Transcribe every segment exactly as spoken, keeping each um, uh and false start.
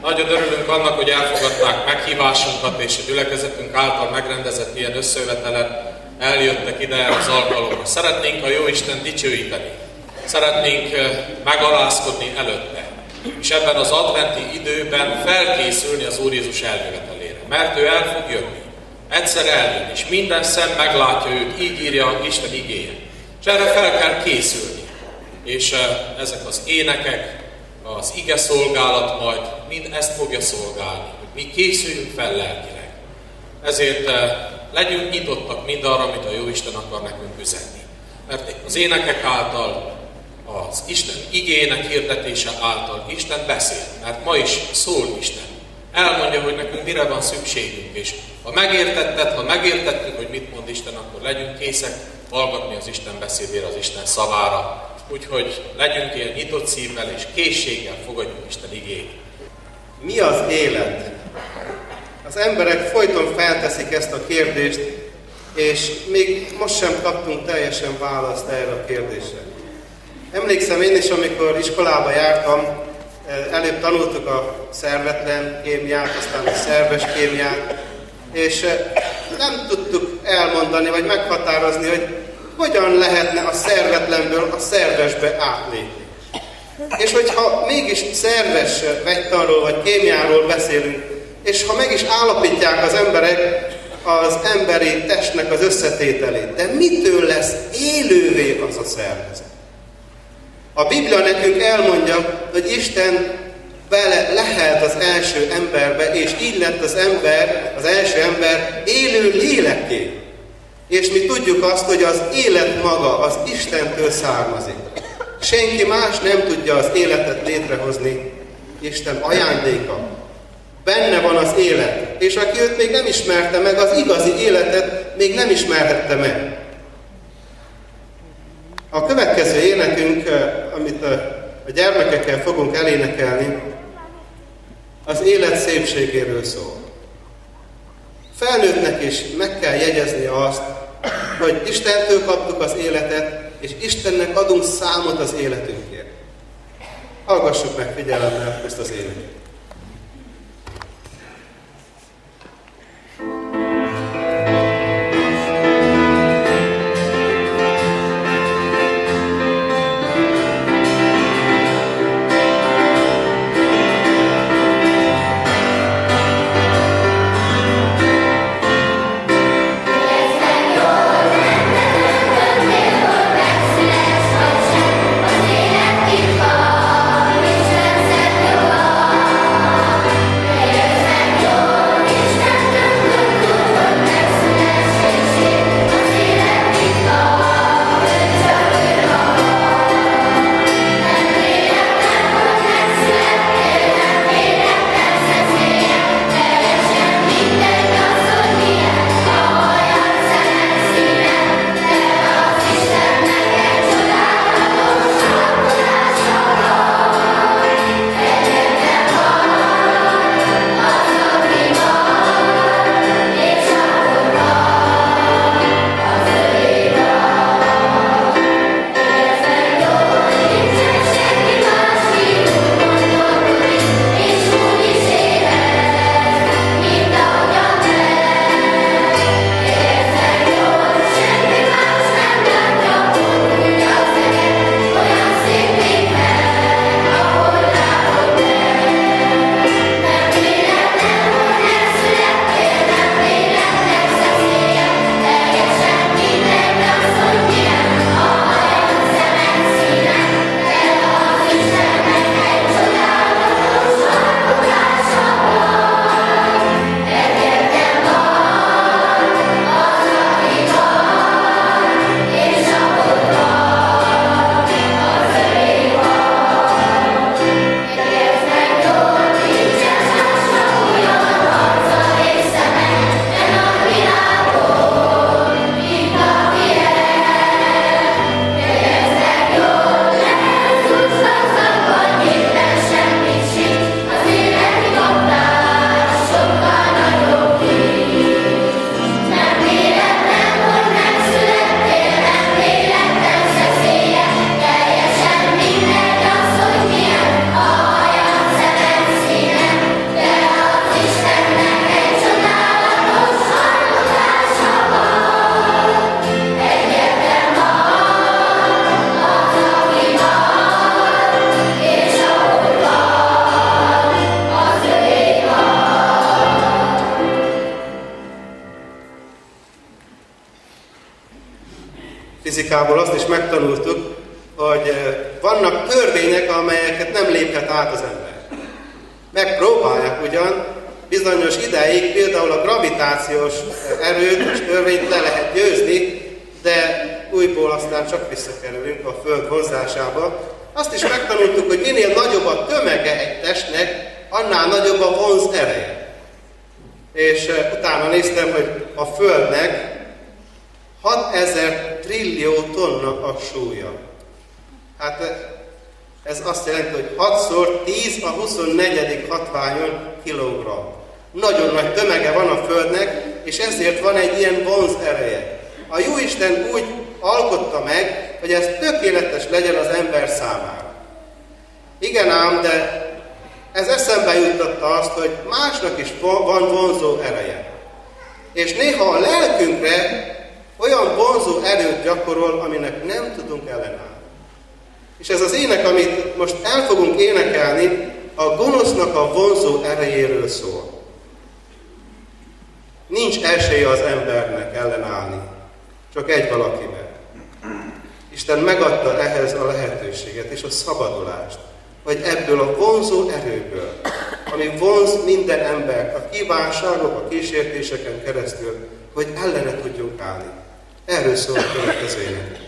Nagyon örülünk annak, hogy elfogadták meghívásunkat, és a gyülekezetünk által megrendezett ilyen összejövetelen eljöttek ide erre az alkalomra. Szeretnénk a Jóisten dicsőíteni, szeretnénk megalázkodni előtte, és ebben az adventi időben felkészülni az Úr Jézus eljövetelére, mert ő el fog jönni. Egyszer eljön, és minden szem meglátja őt, így írja Isten igéje. És erre fel kell készülni. És ezek az énekek, az ige szolgálat majd mind ezt fogja szolgálni, hogy mi készüljünk fel lelkileg. Ezért legyünk nyitottak mindarra, amit a Jóisten akar nekünk üzenni. Mert az énekek által, az Isten igének hirdetése által Isten beszél, mert ma is szól Isten. Elmondja, hogy nekünk mire van szükségünk, és ha megértetted, ha megértettük, hogy mit mond Isten, akkor legyünk készek hallgatni az Isten beszédére, az Isten szavára. Úgyhogy legyünk ilyen nyitott szívvel és készséggel fogadjuk Isten igényt. Mi az élet? Az emberek folyton felteszik ezt a kérdést, és még most sem kaptunk teljesen választ erre a kérdésre. Emlékszem én is, amikor iskolába jártam, előbb tanultuk a szervetlen kémiát, aztán a szerves kémiát, és nem tudtuk elmondani, vagy meghatározni, hogy hogyan lehetne a szervetlenből a szervesbe átlépni. És hogyha mégis szerves vegytanról vagy kémiáról beszélünk, és ha meg is állapítják az emberek az emberi testnek az összetételét, de mitől lesz élővé az a szervezet? A Biblia nekünk elmondja, hogy Isten bele lehet az első emberbe, és így lett az ember, az első ember élő lélekké. És mi tudjuk azt, hogy az élet maga az Istentől származik. Senki más nem tudja az életet létrehozni, Isten ajándéka. Benne van az élet, és aki őt még nem ismerte meg, az igazi életet még nem ismerhette meg. A következő énekünk, amit a gyermekekkel fogunk elénekelni, az élet szépségéről szól. Felnőttnek is meg kell jegyezni azt, hogy Istentől kaptuk az életet, és Istennek adunk számot az életünkért. Hallgassuk meg figyelemmel ezt az éneket. Isten fizikából azt is megtanultuk, hogy vannak törvények, amelyeket nem léphet át az ember. Megpróbálják ugyan, bizonyos ideig például a gravitációs erőt és törvényt le lehet győzni, de újból aztán csak visszakerülünk a Föld vonzásába. Azt is megtanultuk, hogy minél nagyobb a tömege egy testnek, annál nagyobb a vonz ereje. És utána néztem, hogy a Földnek hatezer trillió tonna a súlya. Hát ez azt jelenti, hogy hatszor tíz a huszonnegyedik hatványon kilogramm. Nagyon nagy tömege van a Földnek, és ezért van egy ilyen vonz ereje. A Jóisten úgy alkotta meg, hogy ez tökéletes legyen az ember számára. Igen ám, de ez eszembe juttatta azt, hogy másnak is van vonzó ereje. És néha a lelkünkre olyan vonzó erőt gyakorol, aminek nem tudunk ellenállni. És ez az ének, amit most el fogunk énekelni, a gonosznak a vonzó erejéről szól. Nincs esélye az embernek ellenállni, csak egy valakivel. Isten megadta ehhez a lehetőséget és a szabadulást, hogy ebből a vonzó erőből, ami vonz minden embert a kívánságok, a kísértéseken keresztül, hogy ellene tudjunk állni. Erről szól a következő ének.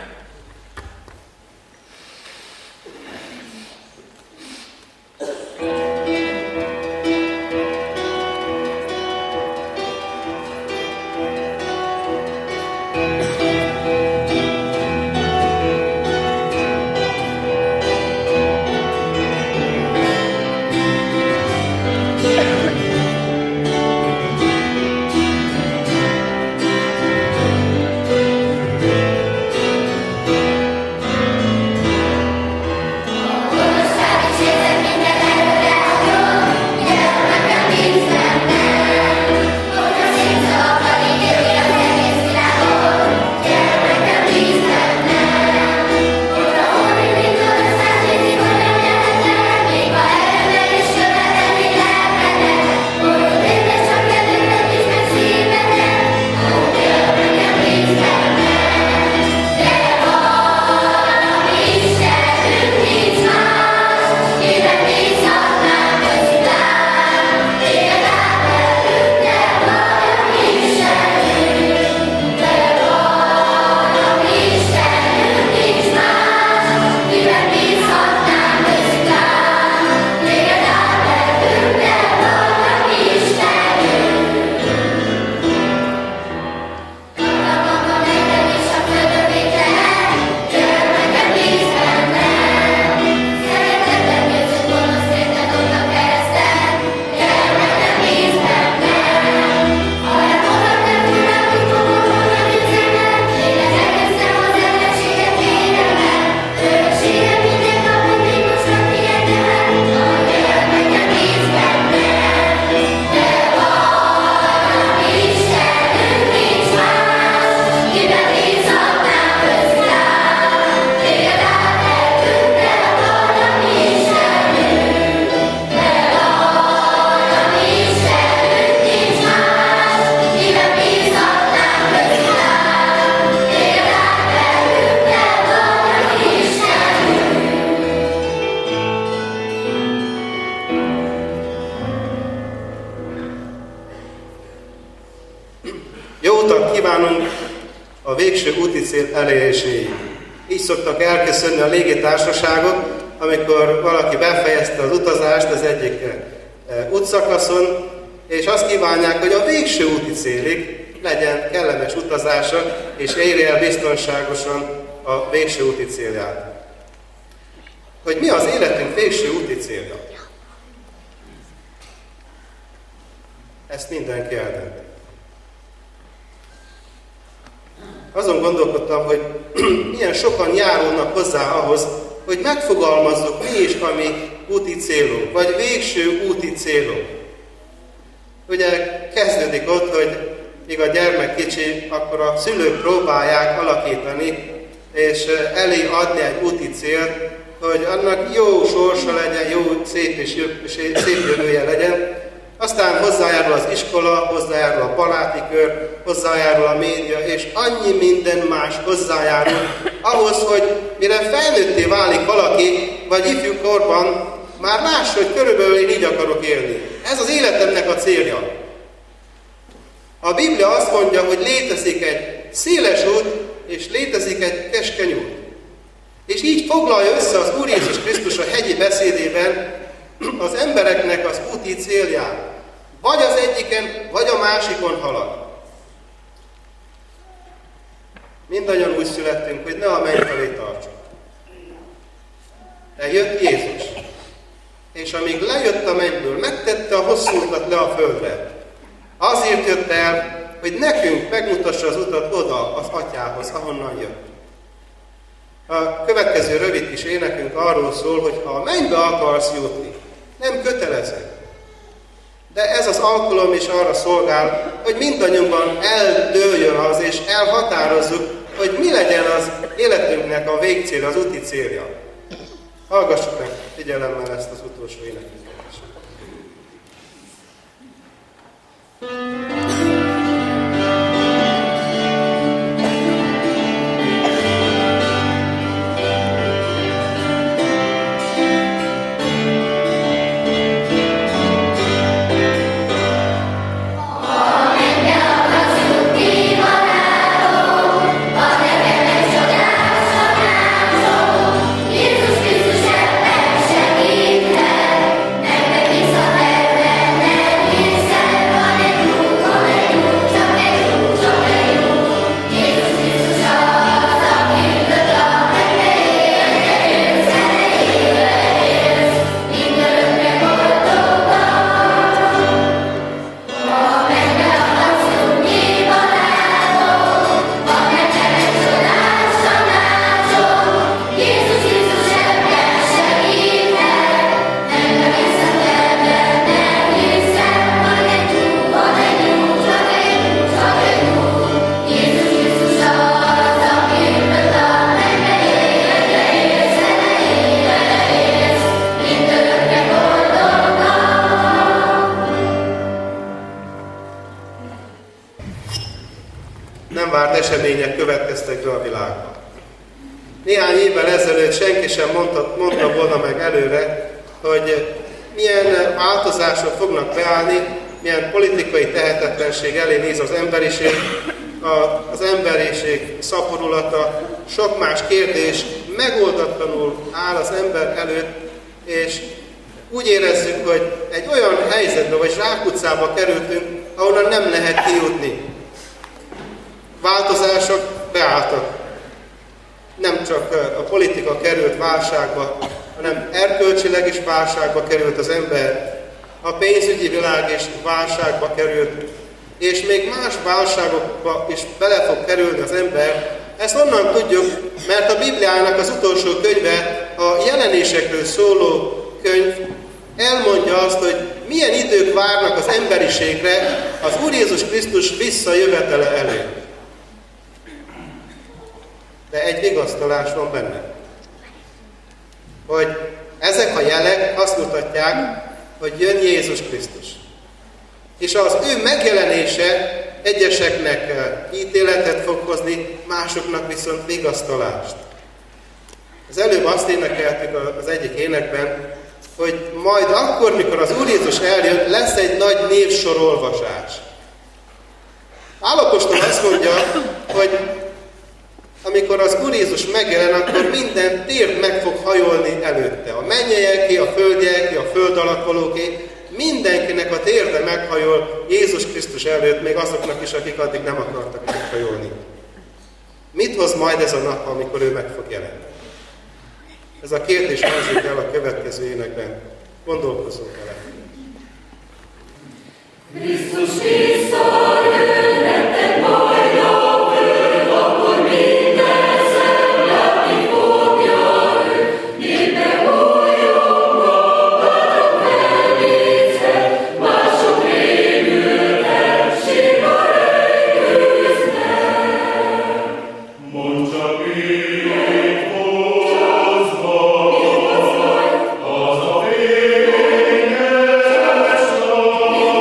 A végső úti cél eléréséig. Így szoktak elköszönni a légitársaságok, amikor valaki befejezte az utazást az egyik útszakaszon, és azt kívánják, hogy a végső úti célig legyen kellemes utazása, és érje el biztonságosan a végső úti célját. Hogy mi az életünk végső úti célja? Ezt mindenki eldönti. Azon gondolkodtam, hogy milyen sokan járulnak hozzá ahhoz, hogy megfogalmazzuk mi is a mi úti célunk, vagy végső úti célunk. Ugye kezdődik ott, hogy míg a gyermek kicsi, akkor a szülők próbálják alakítani, és elé adni egy úti célt, hogy annak jó sorsa legyen, jó, szép és szép jövője legyen, aztán hozzájárul az iskola, hozzájárul a baráti kör, hozzájárul a média, és annyi minden más hozzájárul ahhoz, hogy mire felnőtté válik valaki, vagy ifjú korban, már lássa, hogy körülbelül én így akarok élni. Ez az életemnek a célja. A Biblia azt mondja, hogy létezik egy széles út, és létezik egy keskeny út. És így foglalja össze az Úr Jézus Krisztus a hegyi beszédében az embereknek az úti célját. Vagy az egyiken, vagy a másikon halad. Mindannyian úgy születtünk, hogy ne a menny felé tartsuk. De jött Jézus. És amíg lejött a mennyből, megtette a hosszú utat le a földre. Azért jött el, hogy nekünk megmutassa az utat oda, az Atyához, ahonnan jött. A következő rövid kis énekünk arról szól, hogy ha a mennybe akarsz jutni, nem kötelező. De ez az alkalom is arra szolgál, hogy mindannyiunkban eldőljön az, és elhatározzuk, hogy mi legyen az életünknek a végcélja, az úti célja. Hallgassuk meg figyelemmel ezt az utolsó énekünket. Események következtek be a világban. Néhány évvel ezelőtt senki sem mondta, mondta volna meg előre, hogy milyen változások fognak beállni, milyen politikai tehetetlenség elé néz az emberiség, a, az emberiség szaporulata, sok más kérdés megoldatlanul áll az ember előtt, és úgy érezzük, hogy egy olyan helyzetbe vagy zsákutcába kerültünk, ahonnan nem lehet kijutni. Változások beálltak. Nem csak a politika került válságba, hanem erkölcsileg is válságba került az ember. A pénzügyi világ is válságba került, és még más válságokba is bele fog kerülni az ember. Ezt onnan tudjuk, mert a Bibliának az utolsó könyve, a jelenésekről szóló könyv elmondja azt, hogy milyen idők várnak az emberiségre az Úr Jézus Krisztus visszajövetele előtt. De egy vigasztalás van benne, hogy ezek a jelek azt mutatják, hogy jön Jézus Krisztus. És az ő megjelenése egyeseknek ítéletet fog hozni, másoknak viszont vigasztalást. Az előbb azt énekeltük az egyik énekben, hogy majd akkor, mikor az Úr Jézus eljön, lesz egy nagy névsorolvasás. Pál-apostol azt mondja, hogy amikor az Úr Jézus megjelen, akkor minden tér meg fog hajolni előtte. A mennyeieké, a földjeké, a föld alatt mindenkinek a térde meghajol Jézus Krisztus előtt, még azoknak is, akik addig nem akartak meghajolni. Mit hoz majd ez a nap, amikor ő meg fog jelenni? Ez a kérdés hangzik el a következő énekben. Gondolkozzunk vele. Krisztus visszajön, rettegj majd a föld, akkor minden szem látni fogja őt. Népe bolyogva, bátran felnézve, mások rémültek, sírva rejtőznek. Mondd csak mit hoz majd, az a fényes nap.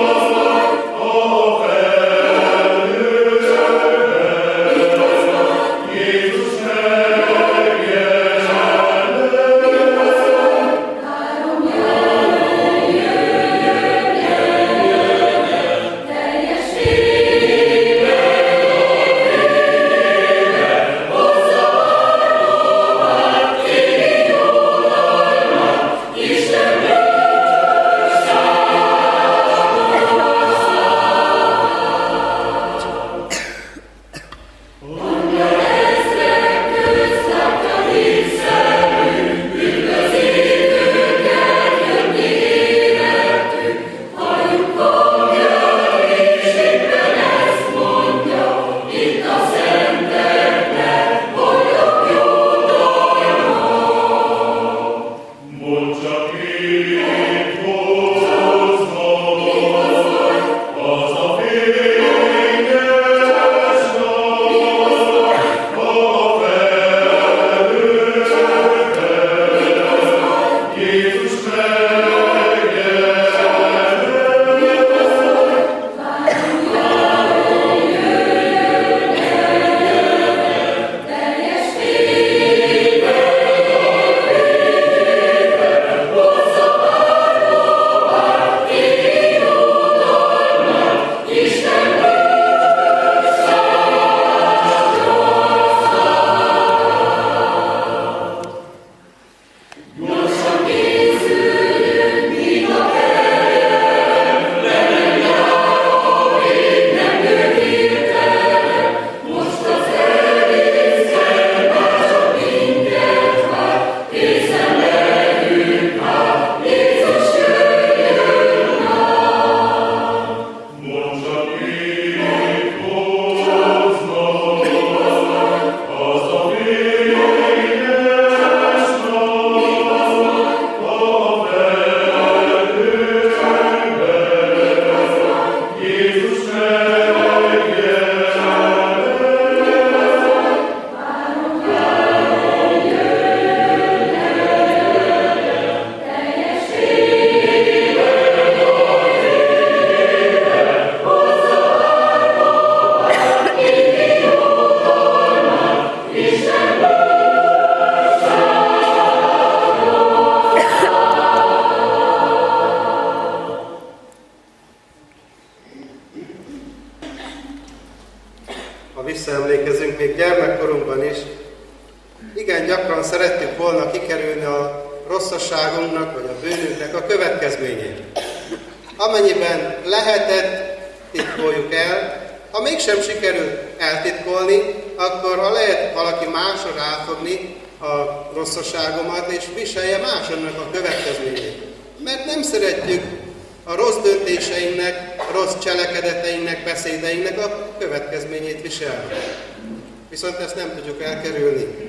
visszaemlékezünk, még gyermekkorunkban is, igen gyakran szerettük volna kikerülni a rosszasságunknak, vagy a bűnünknek a következményét. Amennyiben lehetett, titkoljuk el, ha mégsem sikerült eltitkolni, akkor ha lehet valaki másra ráfogni a rosszasságomat, és viselje másodnak a következményét. Mert nem szeretjük a rossz döntéseinknek, a rossz cselekedeteinknek, beszédeinknek a következményét viselni. Viszont ezt nem tudjuk elkerülni.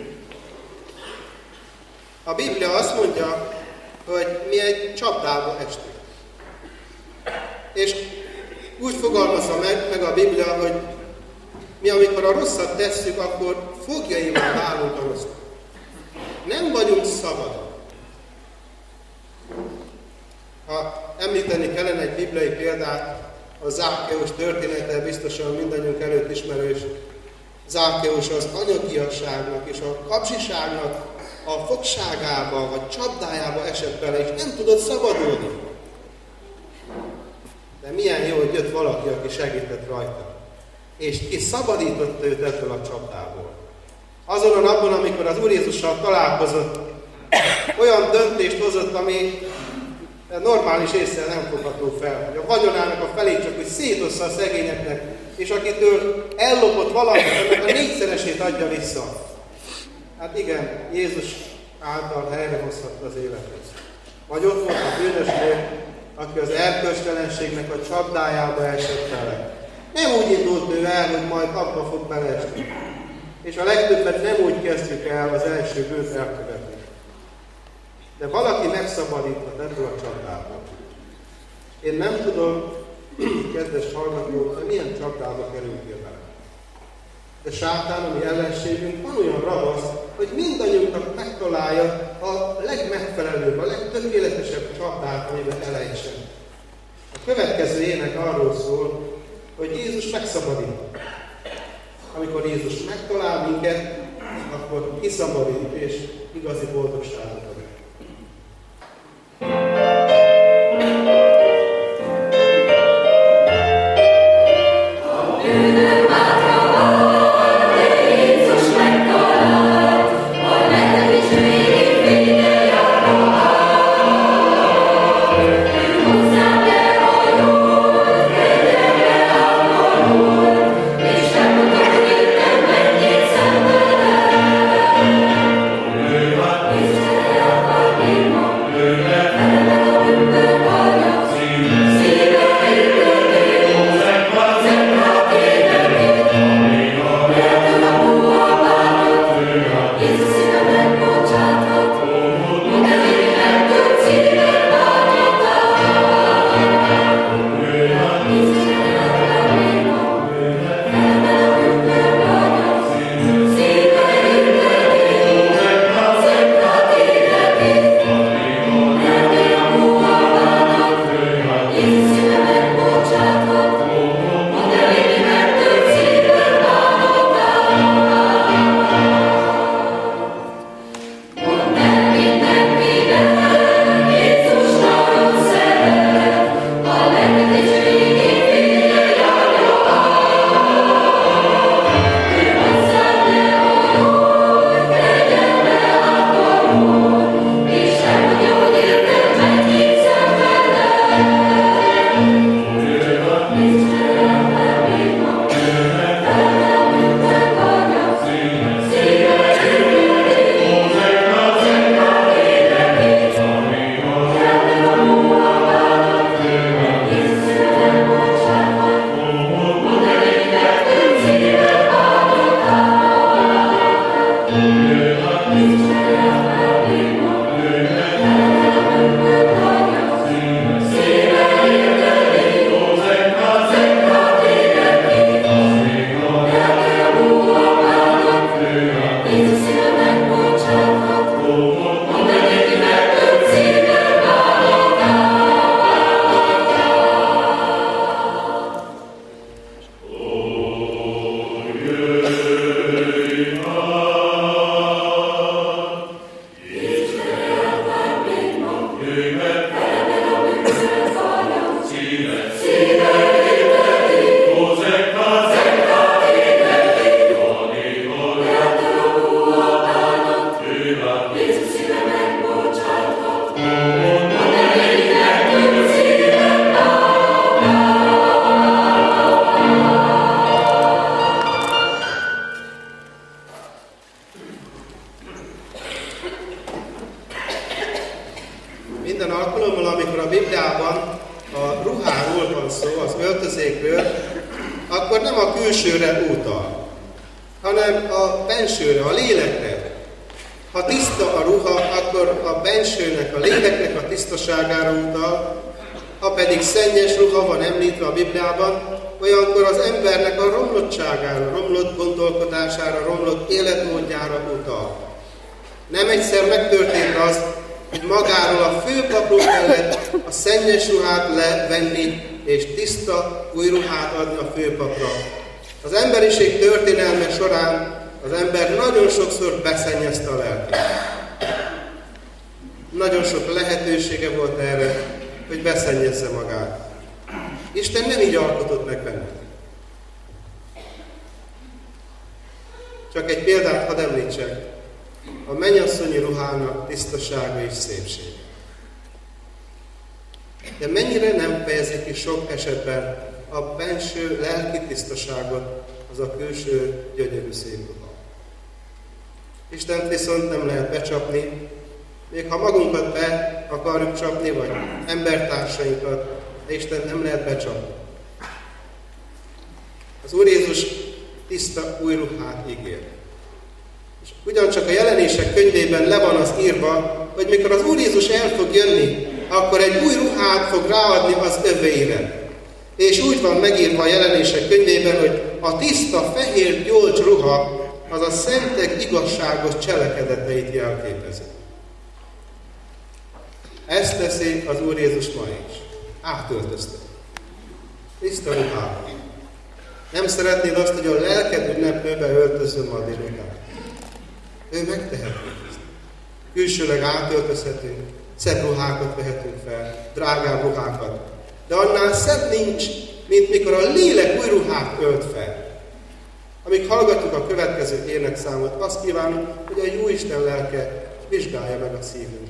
A Biblia azt mondja, hogy mi egy csapdába estünk. És úgy fogalmazza meg, meg a Biblia, hogy mi amikor a rosszat tesszük, akkor fogjaivá válunk a rosszat. Nem vagyunk szabadok. Ha említeni kellene egy bibliai példát, a Zákkeus története biztosan mindannyiunk előtt ismerős. Zákkeus az anyagiasságnak és a kapzsiságnak a fogságába vagy csapdájába esett bele, és nem tudott szabadulni. De milyen jó, hogy jött valaki, aki segített rajta. És ki szabadította őt ebből a csapdából. Azon a napon, amikor az Úr Jézussal találkozott, olyan döntést hozott, ami normális észre nem fogható fel. Hogy a vagyonának a felét csak úgy szétossza a szegényeknek, és akitől ellopott valamit, annak a négyszeresét adja vissza. Hát igen, Jézus által helyrehozhatta az életet. Vagy ott volt a bűnösnél, aki az erkölcstelenségnek a csapdájába esett bele. Nem úgy indult ő el, hogy majd abba fog beleesni. És a legtöbbet nem úgy kezdjük el az első bűnt elkövetni. De valaki megszabadíthat ebből a csapdából. Én nem tudom, kedves hallgatók, hogy milyen csapdába kerülünk bele. De sátán, ami ellenségünk, van olyan ravasz, hogy mindannyiunknak megtalálja a legmegfelelőbb, a legtökéletesebb csapdát, amiben elejtsen. A következő ének arról szól, hogy Jézus megszabadít. Amikor Jézus megtalál minket, akkor kiszabadít és igazi boldogságot ad. Yeah. szó, az öltözékről, akkor nem a külsőre utal, hanem a bensőre, a lélekre. Ha tiszta a ruha, akkor a bensőnek, a léleknek a tisztaságára utal, ha pedig szennyes ruha van említve a Bibliában, olyankor az embernek a romlottságára, romlott gondolkodására, romlott életmódjára utal. Nem egyszer megtörtént az, hogy magáról a főpapról kellett a szennyes ruhát levenni, és tiszta új ruhát adni a főpapra. Az emberiség történelme során az ember nagyon sokszor beszennyezte a lelkét. Nagyon sok lehetősége volt erre, hogy beszennyezze magát. Isten nem így alkotott meg bennünket. Csak egy példát hadd említsek. A mennyasszonyi ruhának tisztasága és szépsége. De mennyire nem fejezi ki sok esetben a benső lelki tisztaságot, az a külső gyönyörű szép ruha. Istent viszont nem lehet becsapni, még ha magunkat be akarjuk csapni, vagy embertársainkat, de Isten nem lehet becsapni. Az Úr Jézus tiszta új ruhát ígér. És ugyancsak a Jelenések könyvében le van az írva, hogy mikor az Úr Jézus el fog jönni, akkor egy új ruhát fog ráadni az övéire. És úgy van megírva a Jelenések könyvében, hogy a tiszta, fehér, gyolcs ruha az a szentek igazságos cselekedeteit jelképezi. Ezt teszi az Úr Jézus ma is. Átöltözte. Tiszta ruhában. Nem szeretnéd azt, hogy a lelked ünneplőbe öltözön ma délután. Ő megteheti ezt. Külsőleg átöltözhetünk, szebb ruhákat vehetünk fel, drágább ruhákat. De annál szebb nincs, mint mikor a lélek új ruhát ölt fel. Amíg hallgatjuk a következő énekszámot, azt kívánom, hogy a Jóisten lelke vizsgálja meg a szívünket.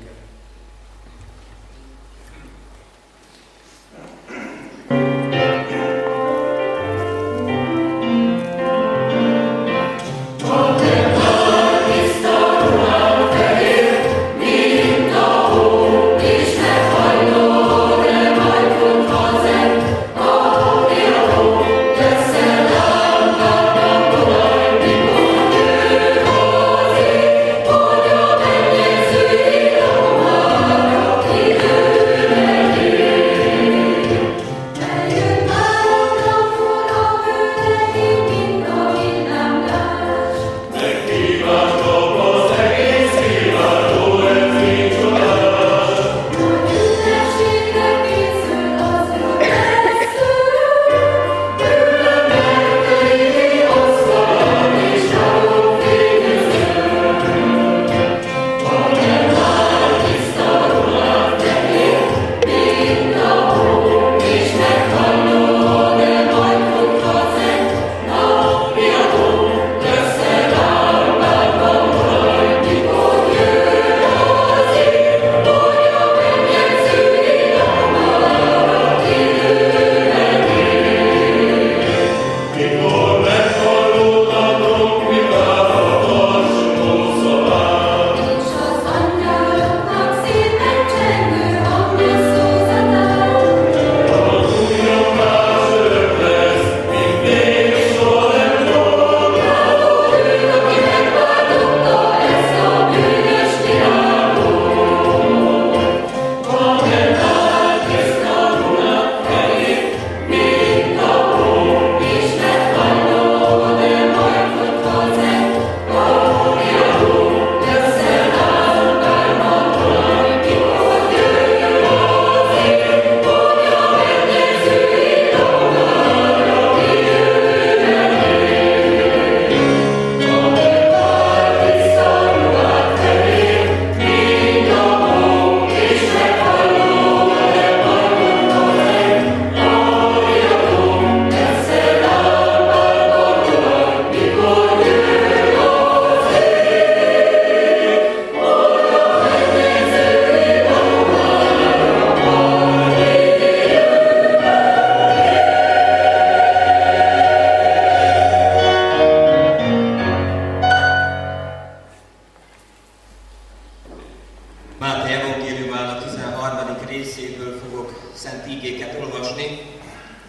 szent igéket olvasni.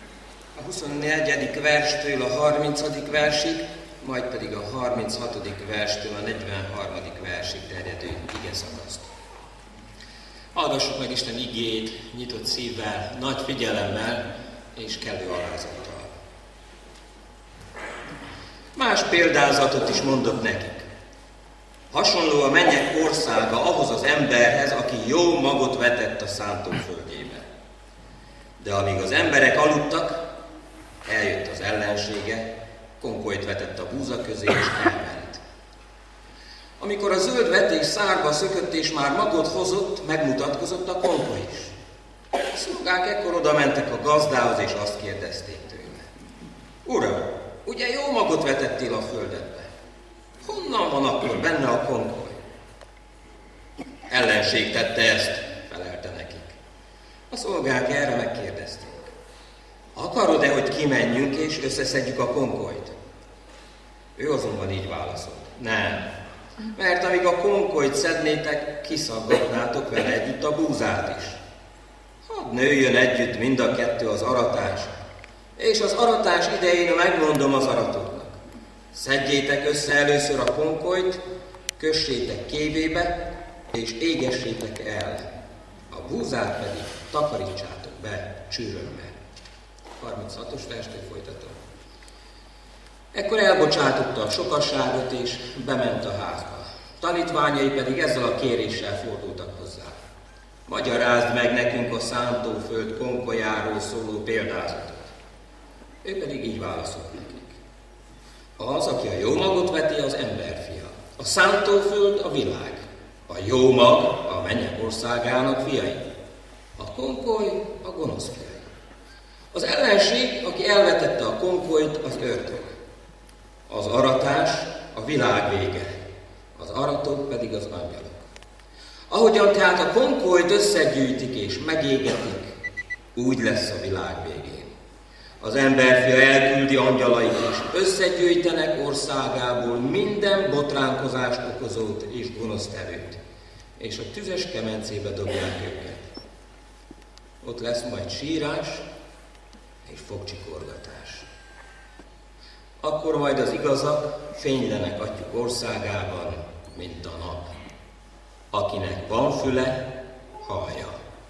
a huszonnegyedik verstől a harmincadik versig, majd pedig a harminchatodik verstől a negyvenharmadik versig terjedő ige szakaszt. Hallgassuk meg Isten igéjét nyitott szívvel, nagy figyelemmel és kellő alázattal. Más példázatot is mondok nekik. Hasonló a mennyek országa ahhoz az emberhez, aki jó magot vetett a szántóföldjébe. De amíg az emberek aludtak, eljött az ellensége, konkolyt vetett a búza közé és elment. Amikor a zöld vetés szárba szökött és már magot hozott, megmutatkozott a konkoly is. A szolgák ekkor oda mentek a gazdához és azt kérdezték tőle: Uram, ugye jó magot vetettél a földedbe? Honnan van akkor benne a konkoly? Ellenség tette ezt, felelte nekik. A szolgák erre megkérdezték: Akarod-e, hogy kimenjünk és összeszedjük a konkolyt? Ő azonban így válaszolt: Nem, mert amíg a konkolyt szednétek, kiszaggatnátok vele együtt a búzát is. Hadd nőjön együtt mind a kettő az aratás, és az aratás idején megmondom az aratóknak: Szedjétek össze először a konkolyt, kössétek kévébe, és égessétek el. A búzát pedig takarítsátok be csűrömmel. harminchatos verstől folytatom. Ekkor elbocsátotta a sokasságot, és bement a házba. Tanítványai pedig ezzel a kéréssel fordultak hozzá: Magyarázd meg nekünk a szántóföld konkolyáról szóló példázatot. Ő pedig így válaszolt nekik: Az, aki a jó magot veti, az emberfia. A szántóföld a világ. A jó mag a mennyek országának fiai. A konkoly a gonosz fiai. Az ellenség, aki elvetette a konkolyt, az ördög. Az aratás a világ vége. Az aratók pedig az angyalok. Ahogyan tehát a konkolyt összegyűjtik és megégetik, úgy lesz a világ végén. Az emberfia elküldi angyalait, és összegyűjtenek országából minden botránkozást okozót és gonosztevőt, és a tüzes kemencébe dobják őket. Ott lesz majd sírás és fogcsikorgatás. Akkor majd az igazak fénylenek Atyuk országában, mint a nap. Akinek van füle, hallja.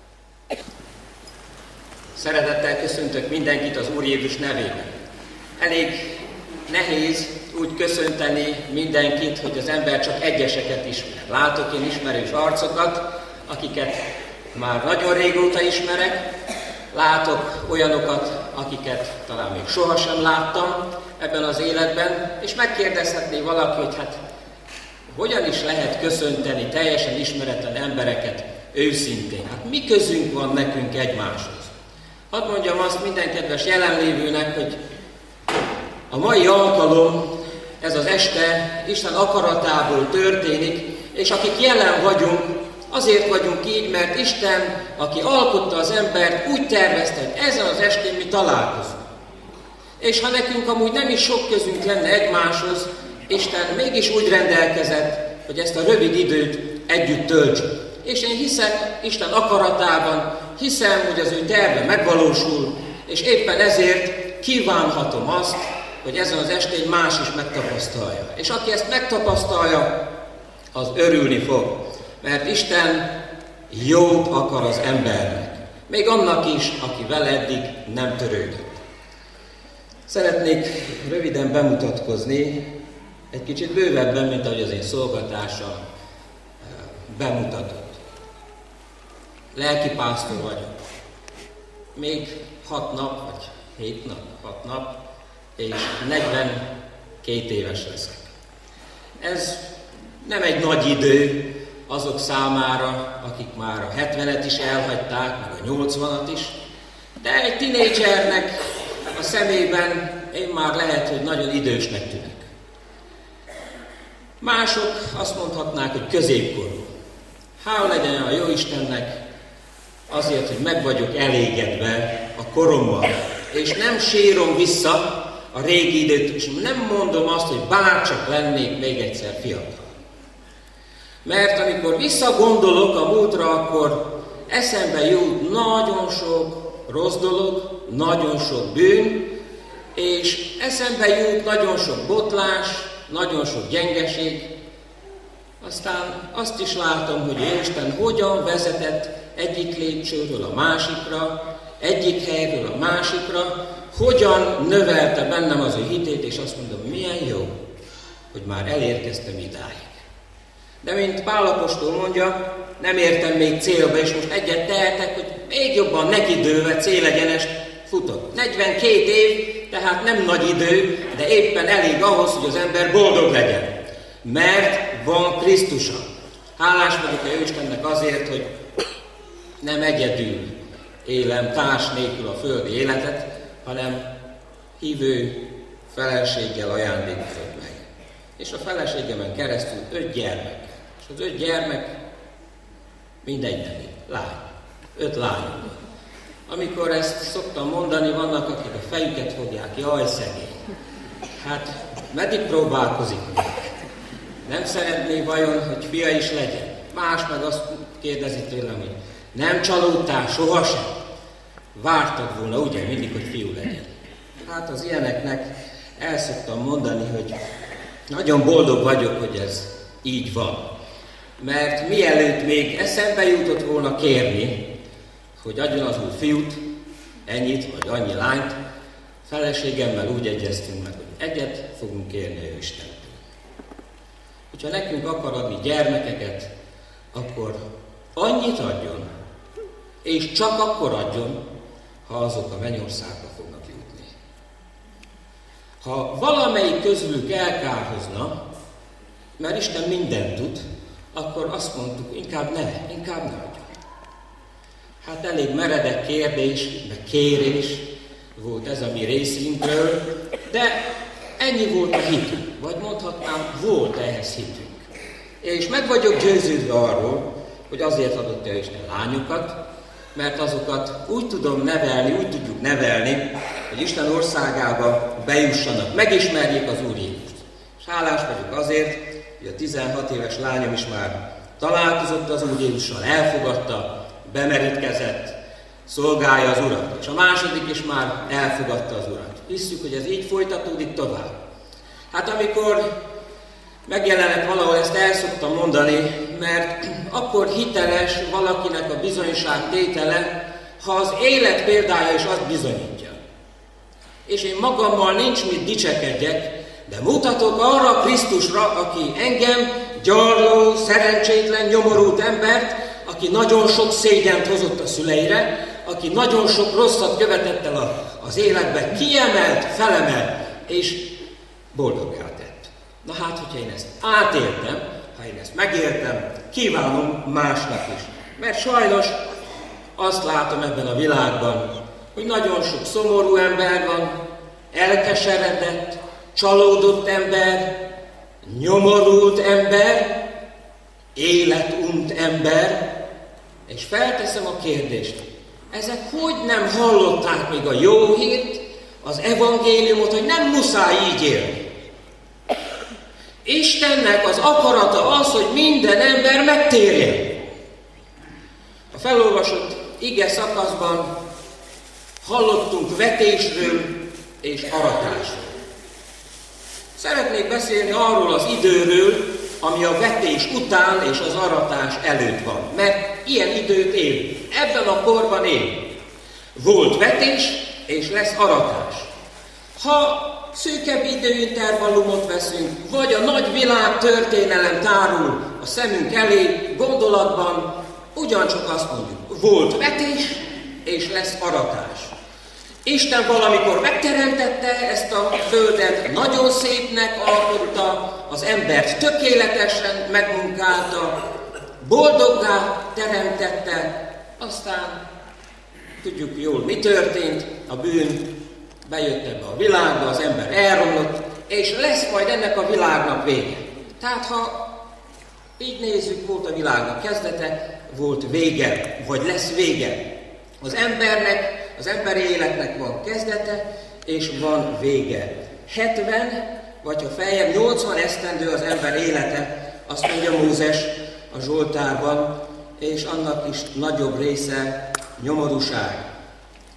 Szeretettel köszöntök mindenkit az Úr Jézus nevében. Elég nehéz úgy köszönteni mindenkit, hogy az ember csak egyeseket ismer. Látok én ismerős arcokat, akiket már nagyon régóta ismerek, látok olyanokat, akiket talán még sohasem láttam ebben az életben, és megkérdezhetné valaki, hogy hát hogyan is lehet köszönteni teljesen ismeretlen embereket őszintén? Hát mi közünk van nekünk egymáshoz? Hadd mondjam azt minden kedves jelenlévőnek, hogy a mai alkalom, ez az este Isten akaratából történik, és akik jelen vagyunk, azért vagyunk így, mert Isten, aki alkotta az embert, úgy tervezte, hogy ezen az estén mi találkozunk. És ha nekünk amúgy nem is sok közünk lenne egymáshoz, Isten mégis úgy rendelkezett, hogy ezt a rövid időt együtt töltsük. És én hiszek Isten akaratában, hiszem, hogy az ő terve megvalósul, és éppen ezért kívánhatom azt, hogy ezen az estén más is megtapasztalja. És aki ezt megtapasztalja, az örülni fog, mert Isten jót akar az embernek, még annak is, aki vele eddig nem törődött. Szeretnék röviden bemutatkozni, egy kicsit bővebben, mint ahogy az én szolgatásom bemutatott. Lelkipásztor vagyok. Még hat nap, vagy hét nap, hat nap, és negyvenkét éves leszek. Ez nem egy nagy idő azok számára, akik már a hetvenet is elhagyták, meg a nyolcvanat is, de egy tinédzsernek a szemében én már lehet, hogy nagyon idősnek tűnik. Mások azt mondhatnák, hogy középkorú. Hála legyen a Jóistennek azért, hogy meg vagyok elégedve a korommal, és nem sírom vissza a régi időt, és nem mondom azt, hogy bárcsak lennék még egyszer fiatal. Mert amikor visszagondolok a múltra, akkor eszembe jut nagyon sok rossz dolog, nagyon sok bűn, és eszembe jut nagyon sok botlás, nagyon sok gyengeség. Aztán azt is látom, hogy Isten hogyan vezetett egyik lépcsőről a másikra, egyik helyről a másikra, hogyan növelte bennem az ő hitét, és azt mondom, milyen jó, hogy már elérkeztem idáig. De mint Pál apostol mondja, nem értem még célba, és most egyet tehetek, hogy még jobban nekidőve célegyenest futok. negyvenkét év, tehát nem nagy idő, de éppen elég ahhoz, hogy az ember boldog legyen. Mert van Krisztusa. Hálás vagyok a Jóistennek azért, hogy nem egyedül élem társ nélkül a földi életet, hanem hívő feleséggel ajándékozott meg. És a feleségemen keresztül öt gyermek. És az öt gyermek mindegy nevű, lány. Öt lányom. Amikor ezt szoktam mondani, vannak, akik a fejüket fogják, jaj, szegény. Hát, meddig próbálkozik még? Nem szeretné vajon, hogy fia is legyen? Más meg azt kérdezi tőlem, hogy nem csalódtál sohasem? Vártad volna ugye mindig, hogy fiú legyen. Hát az ilyeneknek el szoktam mondani, hogy nagyon boldog vagyok, hogy ez így van. Mert mielőtt még eszembe jutott volna kérni, hogy adjon az Úr fiút, ennyit vagy annyi lányt, feleségemmel úgy egyeztünk meg, hogy egyet fogunk kérni a Istentől. Hogyha nekünk akar adni gyermekeket, akkor annyit adjon, és csak akkor adjon, ha azok a mennyországba fognak jutni. Ha valamelyik közülük elkárhozna, mert Isten mindent tud, akkor azt mondtuk, inkább ne, inkább ne adjon. Hát elég meredek kérdés, meg kérés volt ez a mi részünkről, de ennyi volt a hitünk, vagy mondhatnám, volt ehhez hitünk. És meg vagyok győződve arról, hogy azért adott el Isten lányokat, mert azokat úgy tudom nevelni, úgy tudjuk nevelni, hogy Isten országába bejussanak, megismerjék az Úr Jézust. És hálás vagyok azért, hogy a tizenhat éves lányom is már találkozott az Úr Jézussal, elfogadta, bemerítkezett, szolgálja az Urat. És a második is már elfogadta az Urat. Hisszük, hogy ez így folytatódik tovább. Hát amikor megjelenek valahol, ezt el szoktam mondani, mert akkor hiteles valakinek a bizonyságtétele, ha az élet példája is azt bizonyítja. És én magammal nincs mit dicsekedjek, de mutatok arra a Krisztusra, aki engem, gyarló, szerencsétlen, nyomorult embert, aki nagyon sok szégyent hozott a szüleire, aki nagyon sok rosszat követett el a, az életbe, kiemelt, felemelt, és boldoggá tett. Na hát, hogyha én ezt átéltem, ha én ezt megéltem, kívánom másnak is. Mert sajnos azt látom ebben a világban, hogy nagyon sok szomorú ember van, elkeseredett, csalódott ember, nyomorult ember, életunt ember, és felteszem a kérdést, ezek hogy nem hallották még a jó hírt, az evangéliumot, hogy nem muszáj így élni. Istennek az akarata az, hogy minden ember megtérjen. A felolvasott ige szakaszban hallottunk vetésről és aratásról. Szeretnék beszélni arról az időről, ami a vetés után és az aratás előtt van. Mert ilyen időt élünk. Ebben a korban élünk. Volt vetés, és lesz aratás. Ha szűkebb időintervallumot veszünk, vagy a nagy világ történelem tárul a szemünk elé gondolatban, ugyancsak azt mondjuk, volt vetés, és lesz aratás. Isten valamikor megteremtette ezt a földet, nagyon szépnek alkotta, az embert tökéletesen megmunkálta, boldoggá teremtette, aztán tudjuk jól, mi történt, a bűn bejött ebbe a világba, az ember elromlott, és lesz majd ennek a világnak vége. Tehát ha így nézzük, volt a világnak kezdete, volt vége, vagy lesz vége. Az embernek, az emberi életnek van kezdete, és van vége. hetven, vagy ha feljebb nyolcvan esztendő az ember élete, azt mondja Mózes a Zsoltárban, és annak is nagyobb része nyomorúság.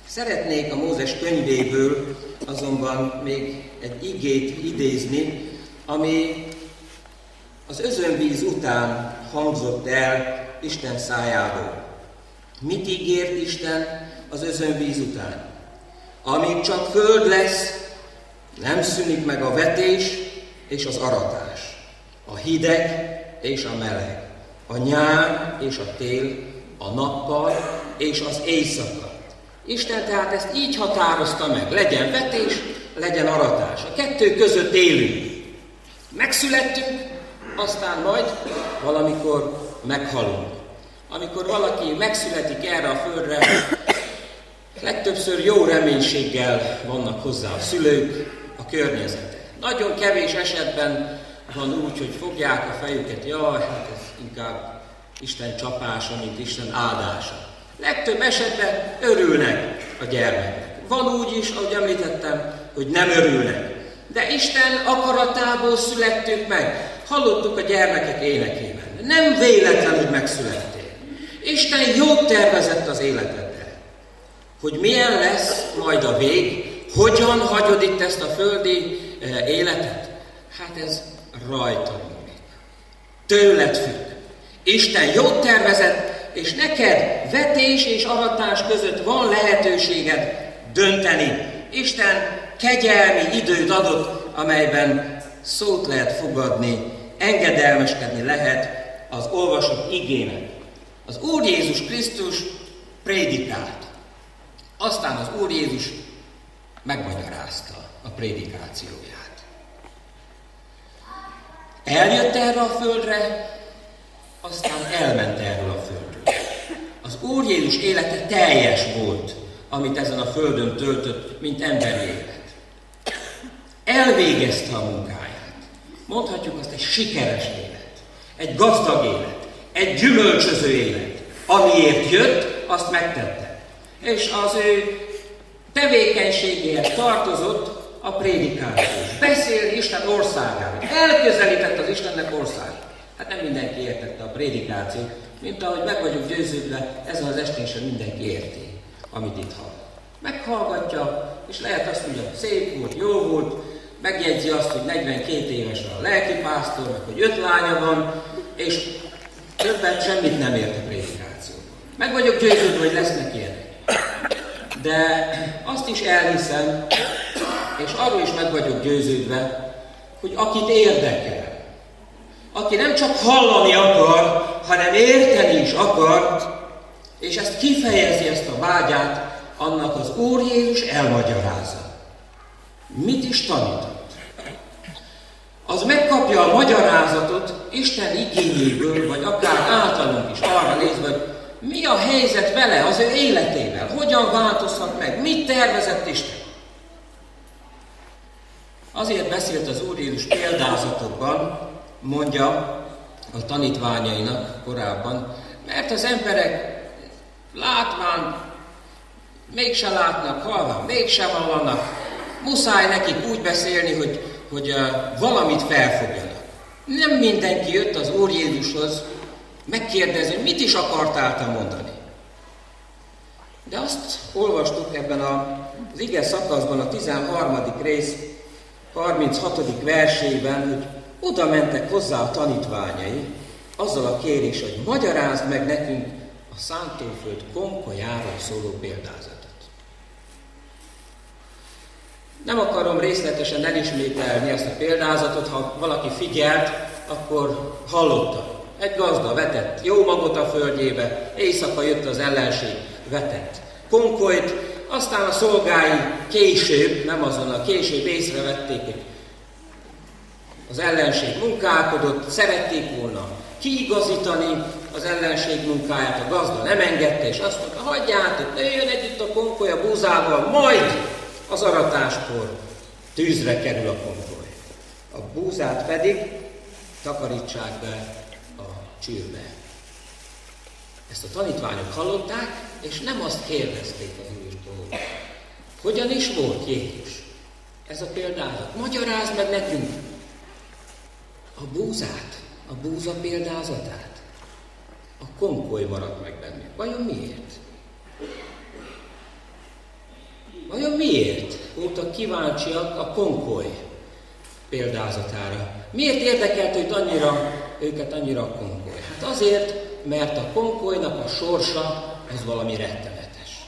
Szeretnék a Mózes könyvéből azonban még egy igét idézni, ami az özönvíz után hangzott el Isten szájából. Mit ígért Isten az özönvíz után? Amíg csak föld lesz, nem szűnik meg a vetés és az aratás, a hideg és a meleg, a nyár és a tél, a nappal és az éjszaka. Isten tehát ezt így határozta meg, legyen vetés, legyen aratás. A kettő között élünk. Megszülettünk, aztán majd valamikor meghalunk. Amikor valaki megszületik erre a földre, legtöbbször jó reménységgel vannak hozzá a szülők, a környezete. Nagyon kevés esetben van úgy, hogy fogják a fejüket, jaj, hát ez inkább Isten csapása, mint Isten áldása. Legtöbb esetben örülnek a gyermekek. Van úgy is, ahogy említettem, hogy nem örülnek. De Isten akaratából születtünk meg. Hallottuk a gyermekek énekében. Nem véletlenül megszülettél. Isten jót tervezett az életeddel. Hogy milyen lesz majd a vég, hogyan hagyod itt ezt a földi életet? Hát ez rajta múlik. Tőled függ. Isten jót tervezett, és neked vetés és aratás között van lehetőséged dönteni. Isten kegyelmi időt adott, amelyben szót lehet fogadni, engedelmeskedni lehet az olvasott igének. Az Úr Jézus Krisztus prédikált. Aztán az Úr Jézus megmagyarázta a prédikációját. Eljött erre a földre, aztán elment erről a földről. Az Úr Jézus élete teljes volt, amit ezen a földön töltött, mint emberi élet. Elvégezte a munkáját. Mondhatjuk azt, egy sikeres élet, egy gazdag élet, egy gyümölcsöző élet. Amiért jött, azt megtette. És az ő tevékenységéhez tartozott a prédikáció. Beszélni Isten országáról. Elközelített az Istennek országát. Hát nem mindenki értette a prédikációt, mint ahogy meg vagyok győződve, ezen az estén sem mindenki érti, amit itt hall. Meghallgatja, és lehet azt mondja, szép volt, jó volt, megjegyzi azt, hogy negyvenkét éves a lelkipásztor, meg hogy öt lánya van, és többet semmit nem ért a prédikációban. Meg vagyok győződve, hogy lesznek ilyenek. De azt is elhiszem, és arról is meg vagyok győződve, hogy akit érdekel, aki nem csak hallani akar, hanem érteni is akar, és ezt kifejezi, ezt a vágyát, annak az Úr Jézus elmagyarázza. Mit is tanított? Az megkapja a magyarázatot Isten igényéből, vagy akár általunk is arra nézve, hogy mi a helyzet vele, az ő életével, hogyan változhat meg, mit tervezett Isten. Azért beszélt az Úr Jézus példázatokban, mondja a tanítványainak korábban, mert az emberek látván mégse látnak, halván mégse hallanak, muszáj nekik úgy beszélni, hogy, hogy uh, valamit felfogjanak. Nem mindenki jött az Úr Jézushoz megkérdezni, hogy mit is akartál te mondani. De azt olvastuk ebben az ige szakaszban, a tizenharmadik rész harminchatodik versében, hogy oda mentek hozzá a tanítványai, azzal a kérés, hogy magyarázd meg nekünk a szántóföld konkolyáról szóló példázatot. Nem akarom részletesen elismételni ezt a példázatot, ha valaki figyelt, akkor hallotta. Egy gazda vetett jó magot a földjébe, éjszaka jött az ellenség, vetett konkolyt, aztán a szolgái később, nem azonnal, később észrevették, hogy az ellenség munkálkodott, szerették volna kiigazítani az ellenség munkáját, a gazda nem engedte, és azt mondta, hagyjátok, ne jön együtt a konkoly a búzával, majd az aratáskor tűzre kerül a konkoly. A búzát pedig takarítsák be a csűrbe. Ezt a tanítványok hallották, és nem azt kérdezték az Úrtól. Hogyan is volt Jézus? Ez a példázat. Magyarázd meg nekünk a búzát, a búza példázatát. A konkoly maradt meg bennük. Vajon miért? Vajon miért voltak kíváncsiak a konkoly példázatára? Miért érdekelt őt annyira, őket annyira a konkoly? Hát azért, mert a konkolynak a sorsa az valami rettenetes.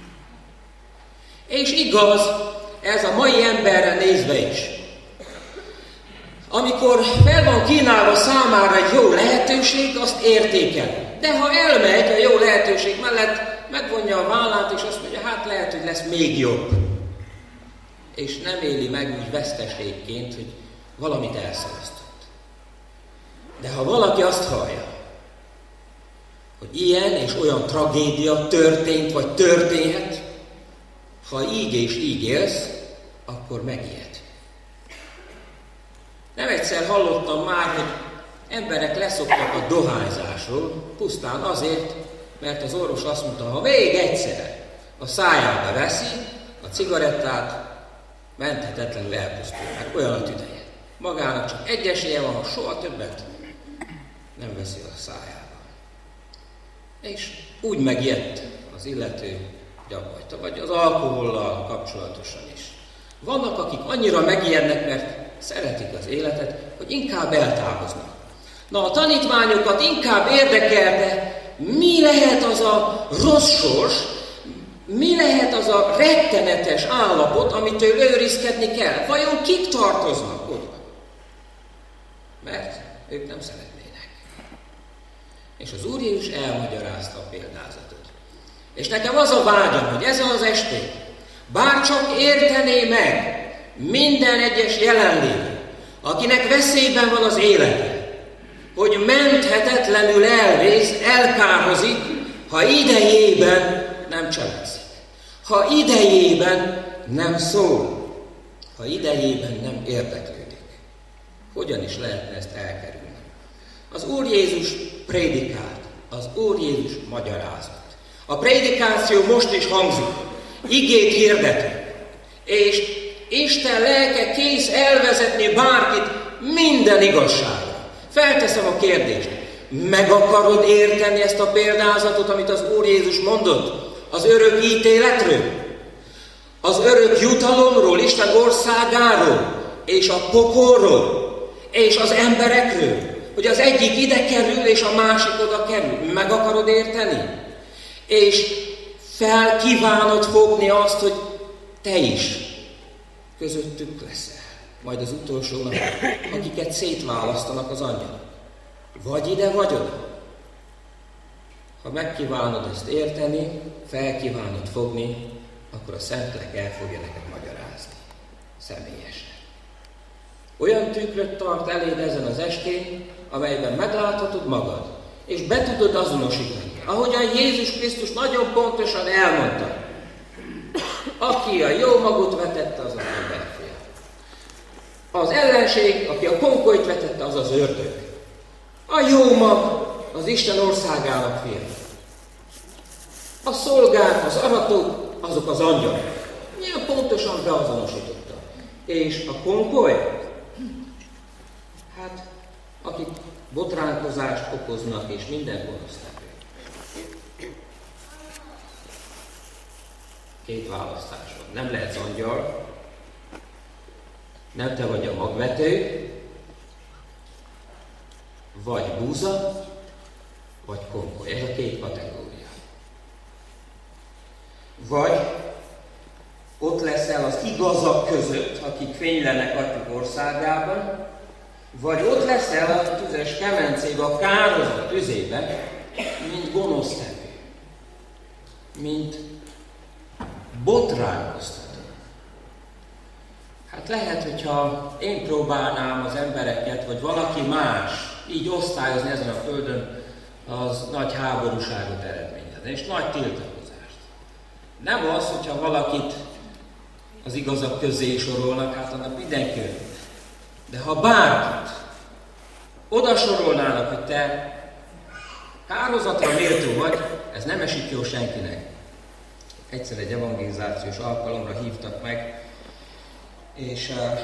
És igaz, ez a mai emberre nézve is. Amikor fel van kínálva számára egy jó lehetőség, azt értékel. De ha elmegy a jó lehetőség mellett, megvonja a vállát, és azt mondja, hát lehet, hogy lesz még jobb. És nem éli meg úgy veszteségként, hogy valamit elszalasztott. De ha valaki azt hallja, hogy ilyen és olyan tragédia történt, vagy történhet, ha így és így élsz, akkor megijed. Nem egyszer hallottam már, hogy emberek leszoktak a dohányzásról, pusztán azért, mert az orvos azt mondta, ha még egyszer a szájába veszi a cigarettát, menthetetlenül elpusztul, mert olyan a tüdeje. Magának csak egy esélye van, ha soha többet nem veszi a szájába. És úgy megijedt az illető, gyakorta, vagy az alkohollal kapcsolatosan is. Vannak, akik annyira megijednek, mert szeretik az életet, hogy inkább eltávoznak. Na, a tanítványokat inkább érdekelte, mi lehet az a rossz sors, mi lehet az a rettenetes állapot, amitől őrizkedni kell. Vajon kik tartoznak oda? Mert ők nem szeretnének. És az Úr Jézus elmagyarázta a példázatot. És nekem az a vágyam, hogy ezen az estén, bárcsak értené meg minden egyes jelenlévő, akinek veszélyben van az élete, hogy menthetetlenül elvész, elkározik, ha idejében nem cselekszik. Ha idejében nem szól, ha idejében nem érdeklődik. Hogyan is lehetne ezt elkerülni? Az Úr Jézus prédikált, az Úr Jézus magyarázott. A prédikáció most is hangzik, igét hirdető, és Isten lelke kész elvezetni bárkit minden igazságra. Felteszem a kérdést, meg akarod érteni ezt a példázatot, amit az Úr Jézus mondott? Az örök ítéletről, az örök jutalomról, Isten országáról, és a pokolról, és az emberekről, hogy az egyik ide kerül, és a másik oda kerül. Meg akarod érteni? És fel kívánod fogni azt, hogy te is közöttük leszel. Majd az utolsó napon, akiket szétválasztanak az angyalok. Vagy ide, vagy oda. Ha megkívánod ezt érteni, felkívánod fogni, akkor a Szentlélek el fogja neked magyarázni. Személyesen. Olyan tükröt tart eléd ezen az estén, amelyben megláthatod magad, és be tudod azonosítani. Ahogyan Jézus Krisztus nagyon pontosan elmondta, aki a jó magot vetette, az az emberfia. Az ellenség, aki a konkolyt vetette, az az ördög. A jó mag az Isten országának fia. A szolgák, az aratók, azok az angyalok. Milyen pontosan beazonosította. És a konkoly, hát akik botránkozást okoznak, és minden gonosztevő. Két választás van. Nem lehetsz angyal, nem te vagy a magvető, vagy búza, vagy konkoly. Ez a két kategória. Vagy ott leszel az igazak között, akik fénylenek Atyuk országában, vagy ott leszel a tüzes kemencébe, a kározat tüzében, mint gonosztevő, mint botránkoztató. Hát lehet, hogyha én próbálnám az embereket, vagy valaki más így osztályozni ezen a földön, az nagy háborúságot eredményez, és nagy tiltakozást. Nem az, hogyha valakit az igazak közé sorolnak, hát annak mindenki örül. De ha bárkit oda sorolnának, hogy te kározatra méltó vagy, ez nem esik jó senkinek. Egyszer egy evangelizációs alkalomra hívtak meg, és uh,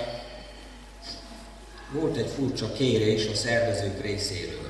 volt egy furcsa kérés a szervezők részéről,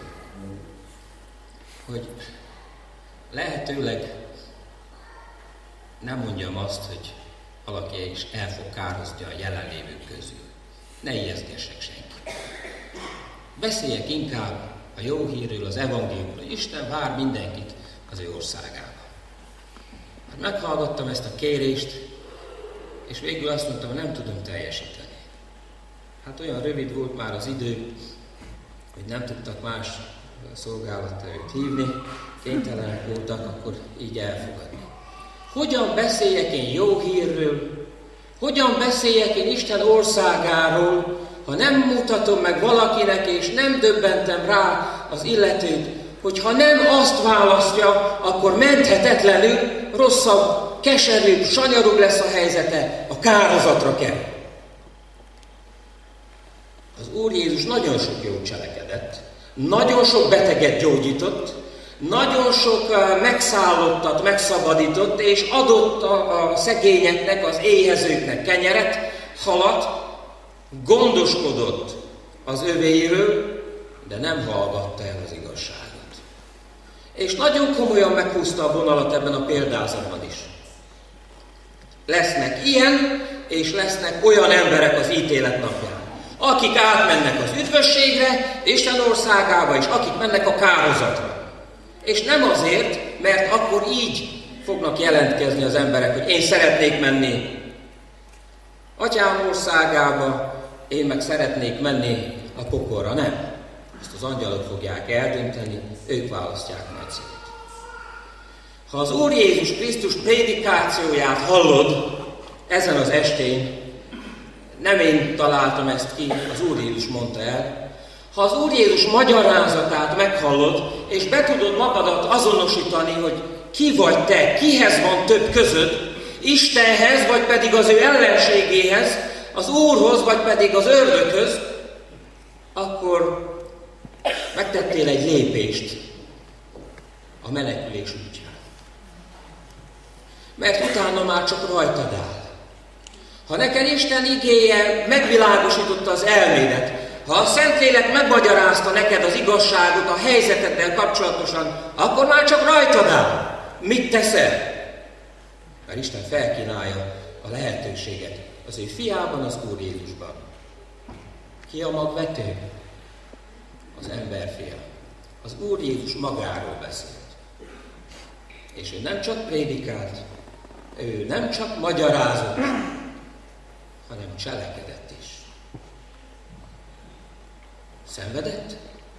hogy lehetőleg nem mondjam azt, hogy valaki is el fog kározni a jelenlévők közül. Ne ijeszgessek senki. Beszéljek inkább a jó hírről, az evangéliumról. Isten vár mindenkit az ő országába. Hát meghallgattam ezt a kérést, és végül azt mondtam, hogy nem tudom teljesíteni. Hát olyan rövid volt már az idő, hogy nem tudtak más szolgálatra őt hívni, kénytelenek voltak akkor így elfogadni. Hogyan beszéljek én jó hírről? Hogyan beszéljek én Isten országáról, ha nem mutatom meg valakinek, és nem döbbentem rá az illetőt, hogy ha nem azt választja, akkor menthetetlenül rosszabb, keserűbb, sanyarúbb lesz a helyzete, a kárhozatra kerül. Az Úr Jézus nagyon sok jót cselekedett, nagyon sok beteget gyógyított, nagyon sok megszállottat megszabadított, és adott a, a szegényeknek, az éhezőknek kenyeret, halat, gondoskodott az övéiről, de nem hallgatta el az igazságot. És nagyon komolyan meghúzta a vonalat ebben a példázatban is. Lesznek ilyen, és lesznek olyan emberek az ítélet napján, akik átmennek az üdvösségre, Isten országába, és akik mennek a kárhozatra. És nem azért, mert akkor így fognak jelentkezni az emberek, hogy én szeretnék menni Atyám országába, én meg szeretnék menni a pokolra. Nem. Ezt az angyalok fogják eldönteni, ők választják majd szét. Ha az Úr Jézus Krisztus prédikációját hallod ezen az estén, nem én találtam ezt ki, az Úr Jézus mondta el, ha az Úr Jézus magyarázatát meghallod, és be tudod magadat azonosítani, hogy ki vagy te, kihez van több között, Istenhez, vagy pedig az ő ellenségéhez, az Úrhoz, vagy pedig az ördöghöz, akkor megtettél egy lépést a menekülés útján. Mert utána már csak rajtad áll. Ha neked Isten igéje megvilágosította az elmédet, ha a Szentlélek megmagyarázta neked az igazságot a helyzeteddel kapcsolatosan, akkor már csak rajtad áll. Mit teszel? Mert Isten felkínálja a lehetőséget az ő fiában, az Úr Jézusban. Ki a magvető? Az emberfia. Az Úr Jézus magáról beszélt. És ő nem csak prédikált, ő nem csak magyarázott, hanem cselekedett is. Szenvedett?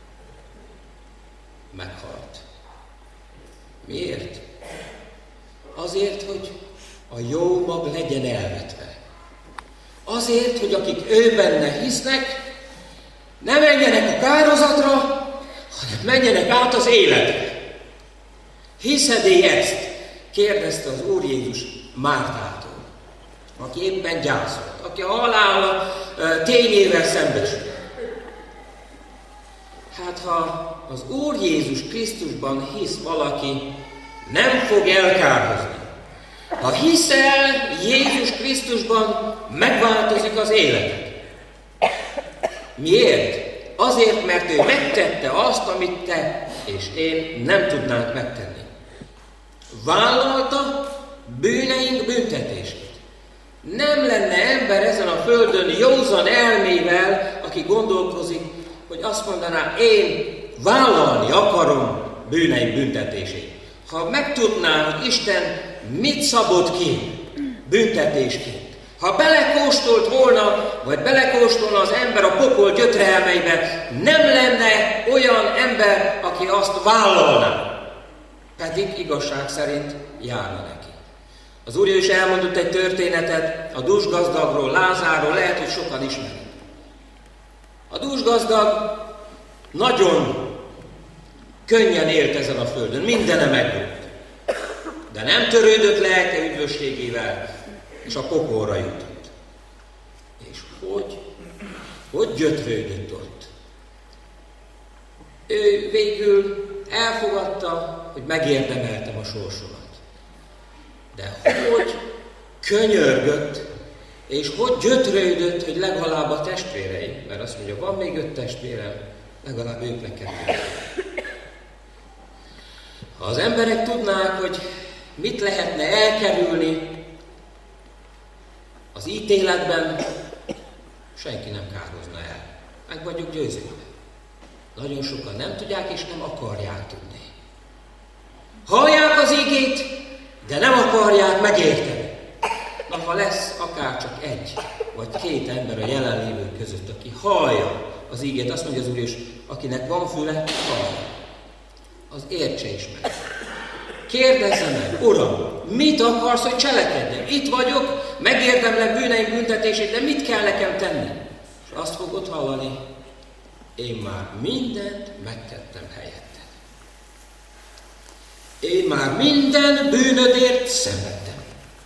Meghalt. Miért? Azért, hogy a jó mag legyen elvetve. Azért, hogy akik ő benne hisznek, ne menjenek a kárhozatra, hanem menjenek át az életre. Hiszed-e ezt? Kérdezte az Úr Jézus Mártától, aki éppen gyászolt, aki a halál tényével szembesül. Hát ha az Úr Jézus Krisztusban hisz valaki, nem fog elkárhozni. Ha hiszel Jézus Krisztusban, megváltozik az életed. Miért? Azért, mert ő megtette azt, amit te és én nem tudnánk megtenni. Vállalta bűneink büntetését. Nem lenne ember ezen a földön józan elmével, aki gondolkozik, hogy azt mondaná, én vállalni akarom bűneim büntetését. Ha megtudná, hogy Isten mit szabott ki büntetésként, ha belekóstolt volna, vagy belekóstolna az ember a pokol gyötrelmeibe, nem lenne olyan ember, aki azt vállalná. Pedig igazság szerint járna neki. Az Úr is elmondott egy történetet a dúsgazdagról, Lázárról, lehet, hogy sokan ismerik. A dúsgazdag nagyon könnyen élt ezen a földön, mindene megvolt. De nem törődött lelke üdvösségével, és a pokolra jutott. És hogy? Hogy gyötrődött ott? Ő végül elfogadta, hogy megérdemeltem a sorsomat. De hogy könyörgött, és hogy gyötrődött, hogy legalább a testvérei, mert azt mondja, van még öt testvérem, legalább őknek kettő. Ha az emberek tudnák, hogy mit lehetne elkerülni, az ítéletben senki nem kárhozna el. Meg vagyok győződve. Nagyon sokan nem tudják és nem akarják tudni. Hallják az igét, de nem akarják megérteni. Na, ha lesz akár csak egy vagy két ember a jelenlévők között, aki hallja az igét, azt mondja az Úr, és akinek van füle, hallja. Az értse is meg. Kérdezze meg, Uram, mit akarsz, hogy cselekedjem? Itt vagyok, megérdemlem bűneim büntetését, de mit kell nekem tenni? És azt fogod hallani, én már mindent megtettem helyetted. Én már minden bűnödért szenvedtem.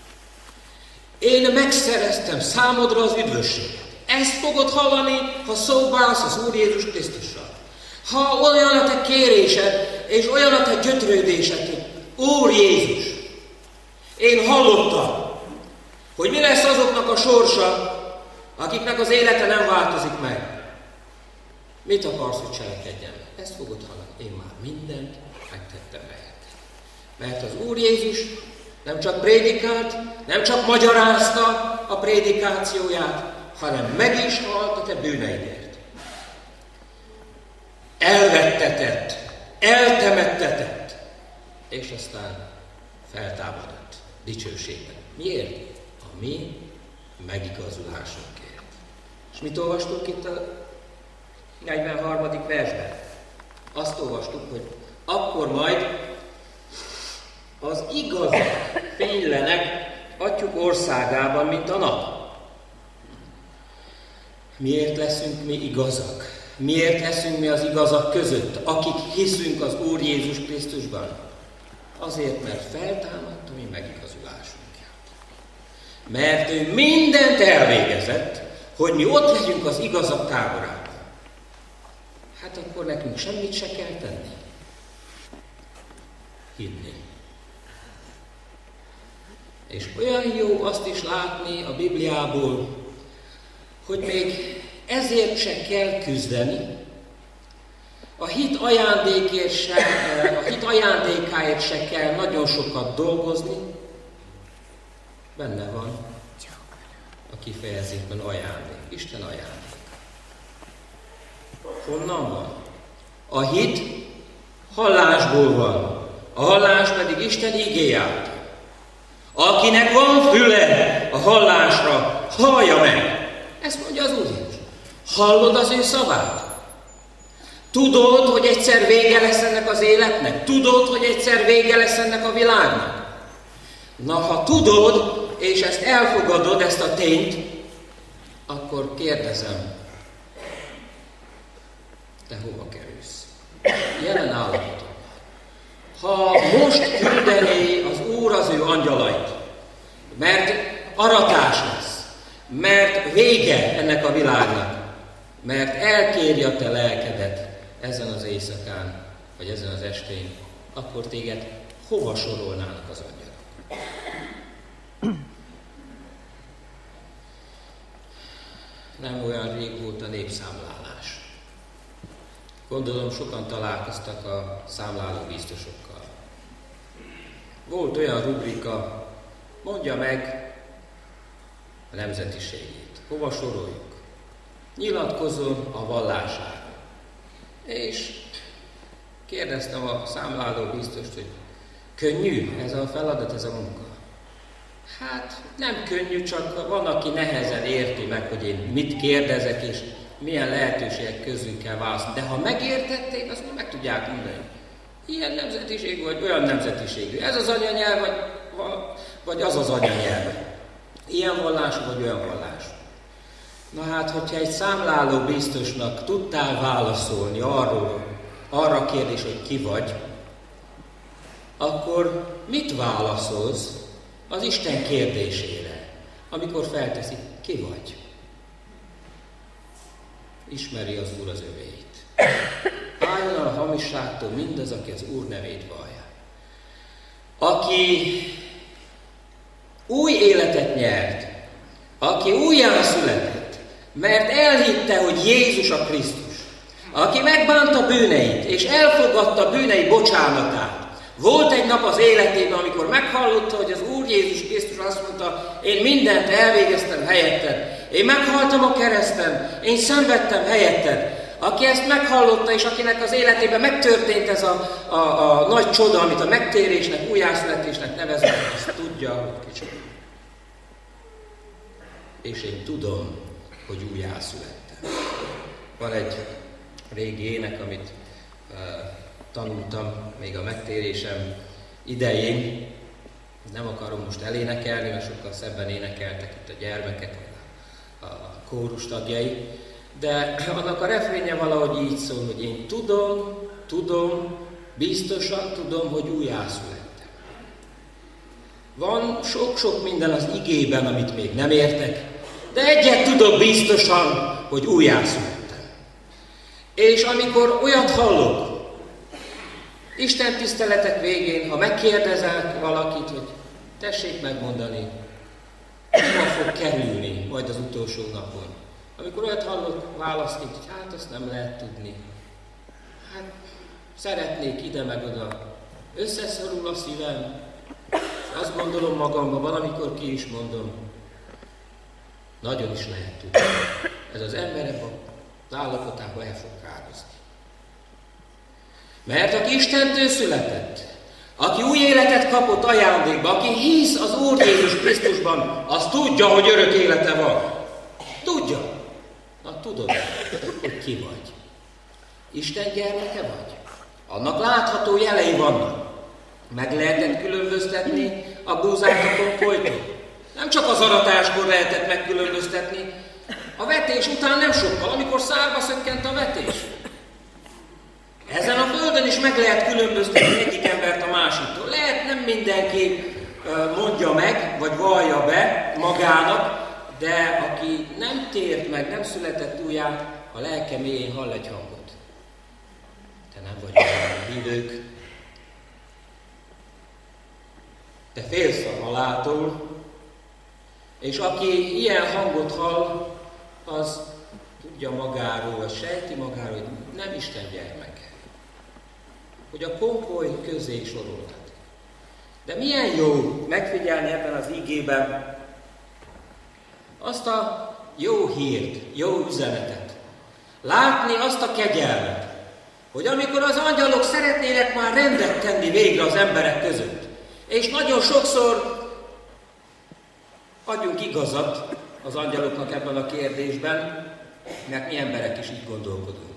Én megszereztem számodra az üdvösséget. Ezt fogod hallani, ha szóba állsz az Úr Jézus Krisztussal. Ha olyan a te kérésed, és olyan a te gyötrődésed, hogy Úr Jézus, én hallottam, hogy mi lesz azoknak a sorsa, akiknek az élete nem változik meg. Mit akarsz, hogy cselekedjem? Ezt fogod hallani. Én már mindent megtettem helyetted. Mert az Úr Jézus nem csak prédikált, nem csak magyarázta a prédikációját, hanem meg is halt a te bűneidért. Elvettetett, eltemettetett, és aztán feltámadott dicsőségben. Miért? A mi megigazulásunkért. És mit olvastunk itt a negyvenharmadik versben? Azt olvastuk, hogy akkor majd az igazak fénylenek Atyuk országában, mint a nap. Miért leszünk mi igazak? Miért leszünk mi az igazak között, akik hiszünk az Úr Jézus Krisztusban? Azért, mert feltámadt a mi megigazulásunkért. Mert ő mindent elvégezett, hogy mi ott legyünk az igazak táborában. Hát akkor nekünk semmit se kell tenni. Hinni. És olyan jó azt is látni a Bibliából, hogy még ezért se kell küzdeni, a hit ajándékért se, a hit ajándékáért se kell nagyon sokat dolgozni, benne van a kifejezésben ajándék, Isten ajándék. Honnan van? A hit hallásból van, a hallás pedig Isten igéje által. Akinek van füle a hallásra, hallja meg. Ezt mondja az Úr Jézus. Hallod az ő szavát? Tudod, hogy egyszer vége lesz ennek az életnek? Tudod, hogy egyszer vége lesz ennek a világnak? Na, ha tudod, és ezt elfogadod, ezt a tényt, akkor kérdezem, te hova kerülsz? Jelen állapotban. Ha most küldené az Úr az ő angyalait, mert aratás lesz, mert vége ennek a világnak, mert elkéri a te lelkedet ezen az éjszakán, vagy ezen az estén, akkor téged hova sorolnának az angyalok? Nem olyan rég volt a népszámlálás. Gondolom, sokan találkoztak a számláló biztosokkal. Volt olyan rubrika, mondja meg a nemzetiségét. Hova soroljuk? Nyilatkozzon a vallására. És kérdeztem a számláló biztost, hogy könnyű ez a feladat, ez a munka? Hát nem könnyű, csak van, aki nehezen érti meg, hogy én mit kérdezek, és milyen lehetőségek közül kell válaszolni. De ha megértették, azt meg tudják mondani. Ilyen nemzetiség, vagy olyan nemzetiségű. Ez az anyanyelv, vagy, vagy az az anyanyelv. Ilyen vallású, vagy olyan vallású. Na hát, hogyha egy számláló biztosnak tudtál válaszolni arról, arra a kérdés, hogy ki vagy, akkor mit válaszolsz az Isten kérdésére, amikor felteszi, ki vagy? Ismeri az Úr az övéit. Álljon a hamisságtól mindaz, aki az Úr nevét vallja. Aki új életet nyert, aki újján született, mert elhitte, hogy Jézus a Krisztus, aki megbánta bűneit, és elfogadta bűnei bocsánatát. Volt egy nap az életében, amikor meghallotta, hogy az Úr Úr Jézus Krisztus azt mondta, én mindent elvégeztem helyetted, én meghaltam a kereszten, én szenvedtem helyetted. Aki ezt meghallotta, és akinek az életében megtörtént ez a, a, a nagy csoda, amit a megtérésnek, újjászületésnek nevezünk, azt tudja, hogy kicsit. És én tudom, hogy újjászülettem. Van egy régi ének, amit uh, tanultam még a megtérésem idején. Nem akarom most elénekelni, mert sokkal szebben énekeltek itt a gyermekek, a, a kórus tagjai. De annak a refrénje valahogy így szól, hogy én tudom, tudom, biztosan tudom, hogy újjászülettem. Van sok-sok minden az igében, amit még nem értek, de egyet tudok biztosan, hogy újjászülettem. És amikor olyat hallok, Isten tiszteletek végén, ha megkérdezel valakit, hogy tessék megmondani, hova fog kerülni majd az utolsó napon. Amikor olyat hallok válaszként, hogy hát azt nem lehet tudni. Hát szeretnék ide meg oda. Összeszorul a szívem, és azt gondolom magamban, valamikor ki is mondom, nagyon is lehet tudni. Ez az ember az állapotában el fog kározni. Mert aki Istentől született, aki új életet kapott ajándékba, aki hisz az Úr Jézus Krisztusban, az tudja, hogy örök élete van. Tudja. Na tudod, hogy ki vagy. Isten gyermeke vagy. Annak látható jelei vannak. Meg lehetett különböztetni a búzát a konkolytól. Nem csak az aratáskor lehetett megkülönböztetni, a vetés után nem sokkal, amikor szárba szökkent a vetés. Ezen a földön is meg lehet különböztetni egyik embert a másiktól. Lehet nem mindenki mondja meg, vagy vallja be magának, de aki nem tért meg, nem született újjá, a lelke mélyén hall egy hangot. Te nem vagy olyan hívők. Te félsz a haláltól, és aki ilyen hangot hall, az tudja magáról, vagy sejti magáról, hogy nem Isten gyermeke. Hogy a konkoly közé sorolhat. De milyen jó megfigyelni ebben az igében azt a jó hírt, jó üzenetet. Látni azt a kegyelmet, hogy amikor az angyalok szeretnének már rendet tenni végre az emberek között, és nagyon sokszor adjunk igazat az angyaloknak ebben a kérdésben, mert mi emberek is így gondolkodunk.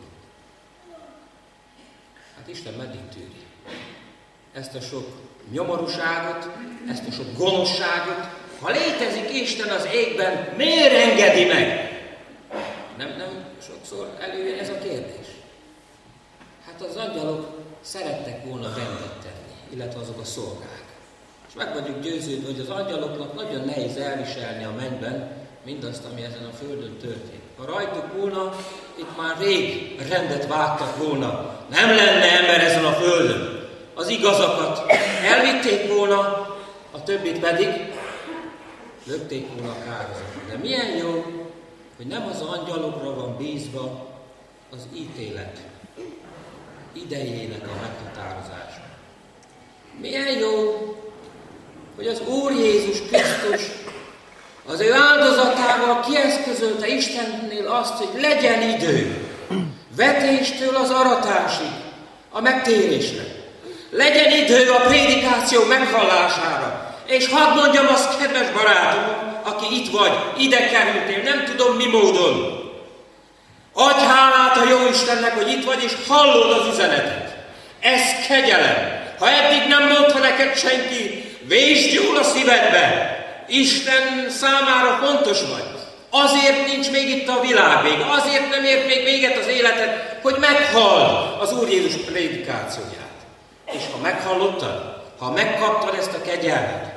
Hát Isten meddig tűri ezt a sok nyomorúságot, ezt a sok gonoszságot? Ha létezik Isten az égben, miért engedi meg? Nem, nem sokszor előjön ez a kérdés. Hát az angyalok szerettek volna rendet tenni, illetve azok a szolgák. És meg vagyunk győződve, hogy az angyaloknak nagyon nehéz elviselni a mennyben mindazt, ami ezen a földön történt. Ha rajtuk volna, itt már rég rendet vágtak volna. Nem lenne ember ezen a földön. Az igazakat elvitték volna, a többit pedig lökték volna a kározatra. De milyen jó, hogy nem az angyalokra van bízva az ítélet idejének a meghatározása. Milyen jó, hogy az Úr Jézus Krisztus az ő áldozatával kieszközölte Istennél azt, hogy legyen idő vetéstől az aratásig, a megtérésre. Legyen idő a prédikáció meghallására. És hadd mondjam azt, kedves barátom, aki itt vagy, ide kerültél, nem tudom mi módon. Adj hálát a jó Istennek, hogy itt vagy, és hallod az üzenetet. Ez kegyelem. Ha eddig nem mondta neked senki, vésd jól a szívedbe. Isten számára fontos vagy. Azért nincs még itt a világ vége, azért nem ért még véget az életed, hogy meghall az Úr Jézus prédikációját. És ha meghallottad, ha megkaptad ezt a kegyelmet,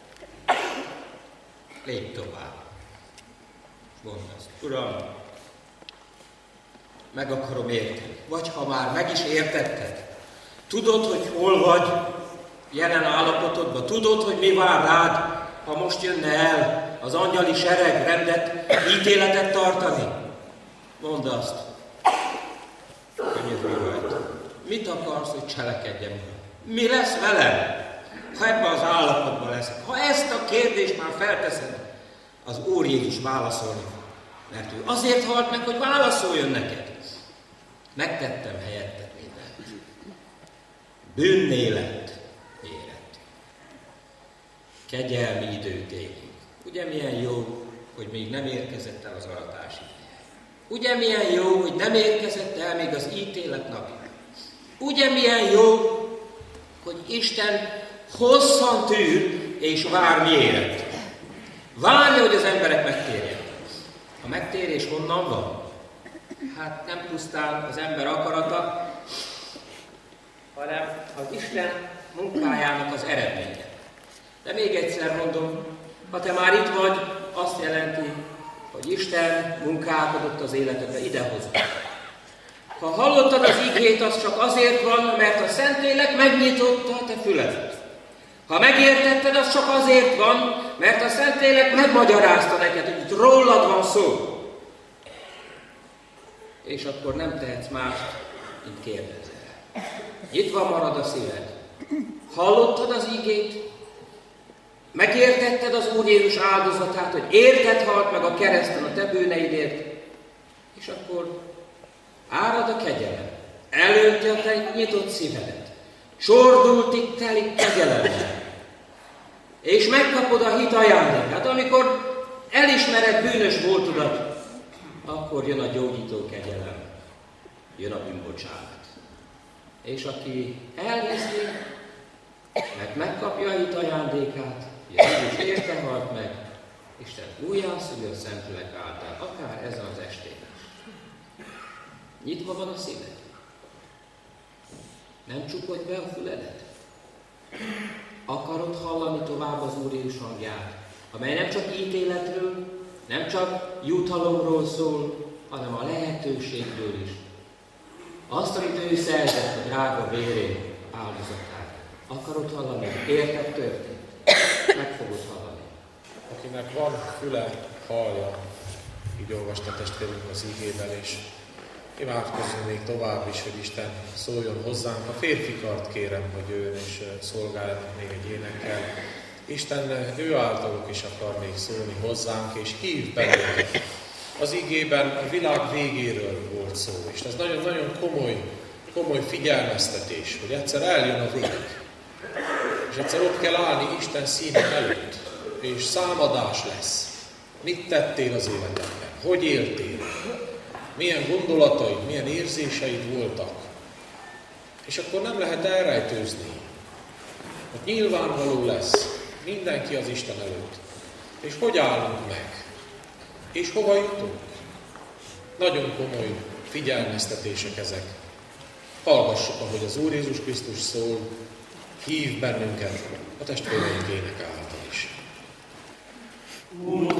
lépj tovább. Mondd azt, Uram, meg akarom érteni. Vagy ha már meg is értetted, tudod, hogy hol vagy jelen állapotodban, tudod, hogy mi vár rád, ha most jönne el az angyali sereg rendet, ítéletet tartani. Mondd azt, könyörülj rajta. Mit akarsz, hogy cselekedjem? Mi lesz velem? ha ebben az állapotban leszek, ha ezt a kérdést már felteszed, az Úr Jézus válaszolni fog. Mert ő azért halt meg, hogy válaszoljon neked. Megtettem helyetted mindent. Bűnné lett élet. Kegyelmi időt élünk. Ugye milyen jó, hogy még nem érkezett el az aratás ideje. Ugye milyen jó, hogy nem érkezett el még az ítélet napja. Ugye milyen jó, hogy Isten hosszan tűr és vár miért. Várja, hogy az emberek megtérjenek. A megtérés honnan van? Hát nem pusztán az ember akarata, hanem az Isten munkájának az eredménye. De még egyszer mondom, ha te már itt vagy, azt jelenti, hogy Isten munkálkodott az életedbe, idehozott. Ha hallottad az igét, az csak azért van, mert a Szentlélek megnyitotta a te füledet. Ha megértetted, az csak azért van, mert a Szentlélek megmagyarázta neked, hogy itt rólad van szó. És akkor nem tehetsz mást, mint kérdezel. Nyitva marad a szíved. Hallottad az igét? Megértetted az Úr Jézus áldozatát, hogy érted halt meg a kereszten a te bűneidért, és akkor árad a kegyelem. Előtte a te nyitott szívedet. Csordultig telik kegyelemmel. És megkapod a hit ajándékát. Amikor elismered bűnös voltodat, akkor jön a gyógyító kegyelem. Jön a bűnbocsánat. És aki elhiszi, mert megkapja a hit ajándékát, Jézus érte halt meg, Isten újjászülő a Szentlélek által, akár ezen az estén. Nyitva van a szíved? Nem csukod be a füledet? Akarod hallani tovább az Úr Jézus hangját, amely nem csak ítéletről, nem csak jutalomról szól, hanem a lehetőségről is. Azt, amit ő szerzett a drága vérén áldozatát. Akarod hallani? Érted történt? Meg fogod hallani. Akinek van füle, hallja. Így olvasta testvérünk az igében, és imádkozzunk még tovább is, hogy Isten szóljon hozzánk. A férfikart kérem, hogy ő is szolgáljon még egy énekkel. Isten ő általuk is akar még szólni hozzánk, és hív bennünket. Az igében a világ végéről volt szó, és ez nagyon-nagyon komoly, komoly figyelmeztetés, hogy egyszer eljön a vég. És egyszer ott kell állni Isten színe előtt, és számadás lesz. Mit tettél az életedben? Hogy éltél? Milyen gondolataid, milyen érzéseid voltak? És akkor nem lehet elrejtőzni. Ott nyilvánvaló lesz mindenki az Isten előtt. És hogy állunk meg? És hova jutunk? Nagyon komoly figyelmeztetések ezek. Hallgassuk, ahogy az Úr Jézus Krisztus szól, hív bennünket a testvéreink éneke által is. Úr,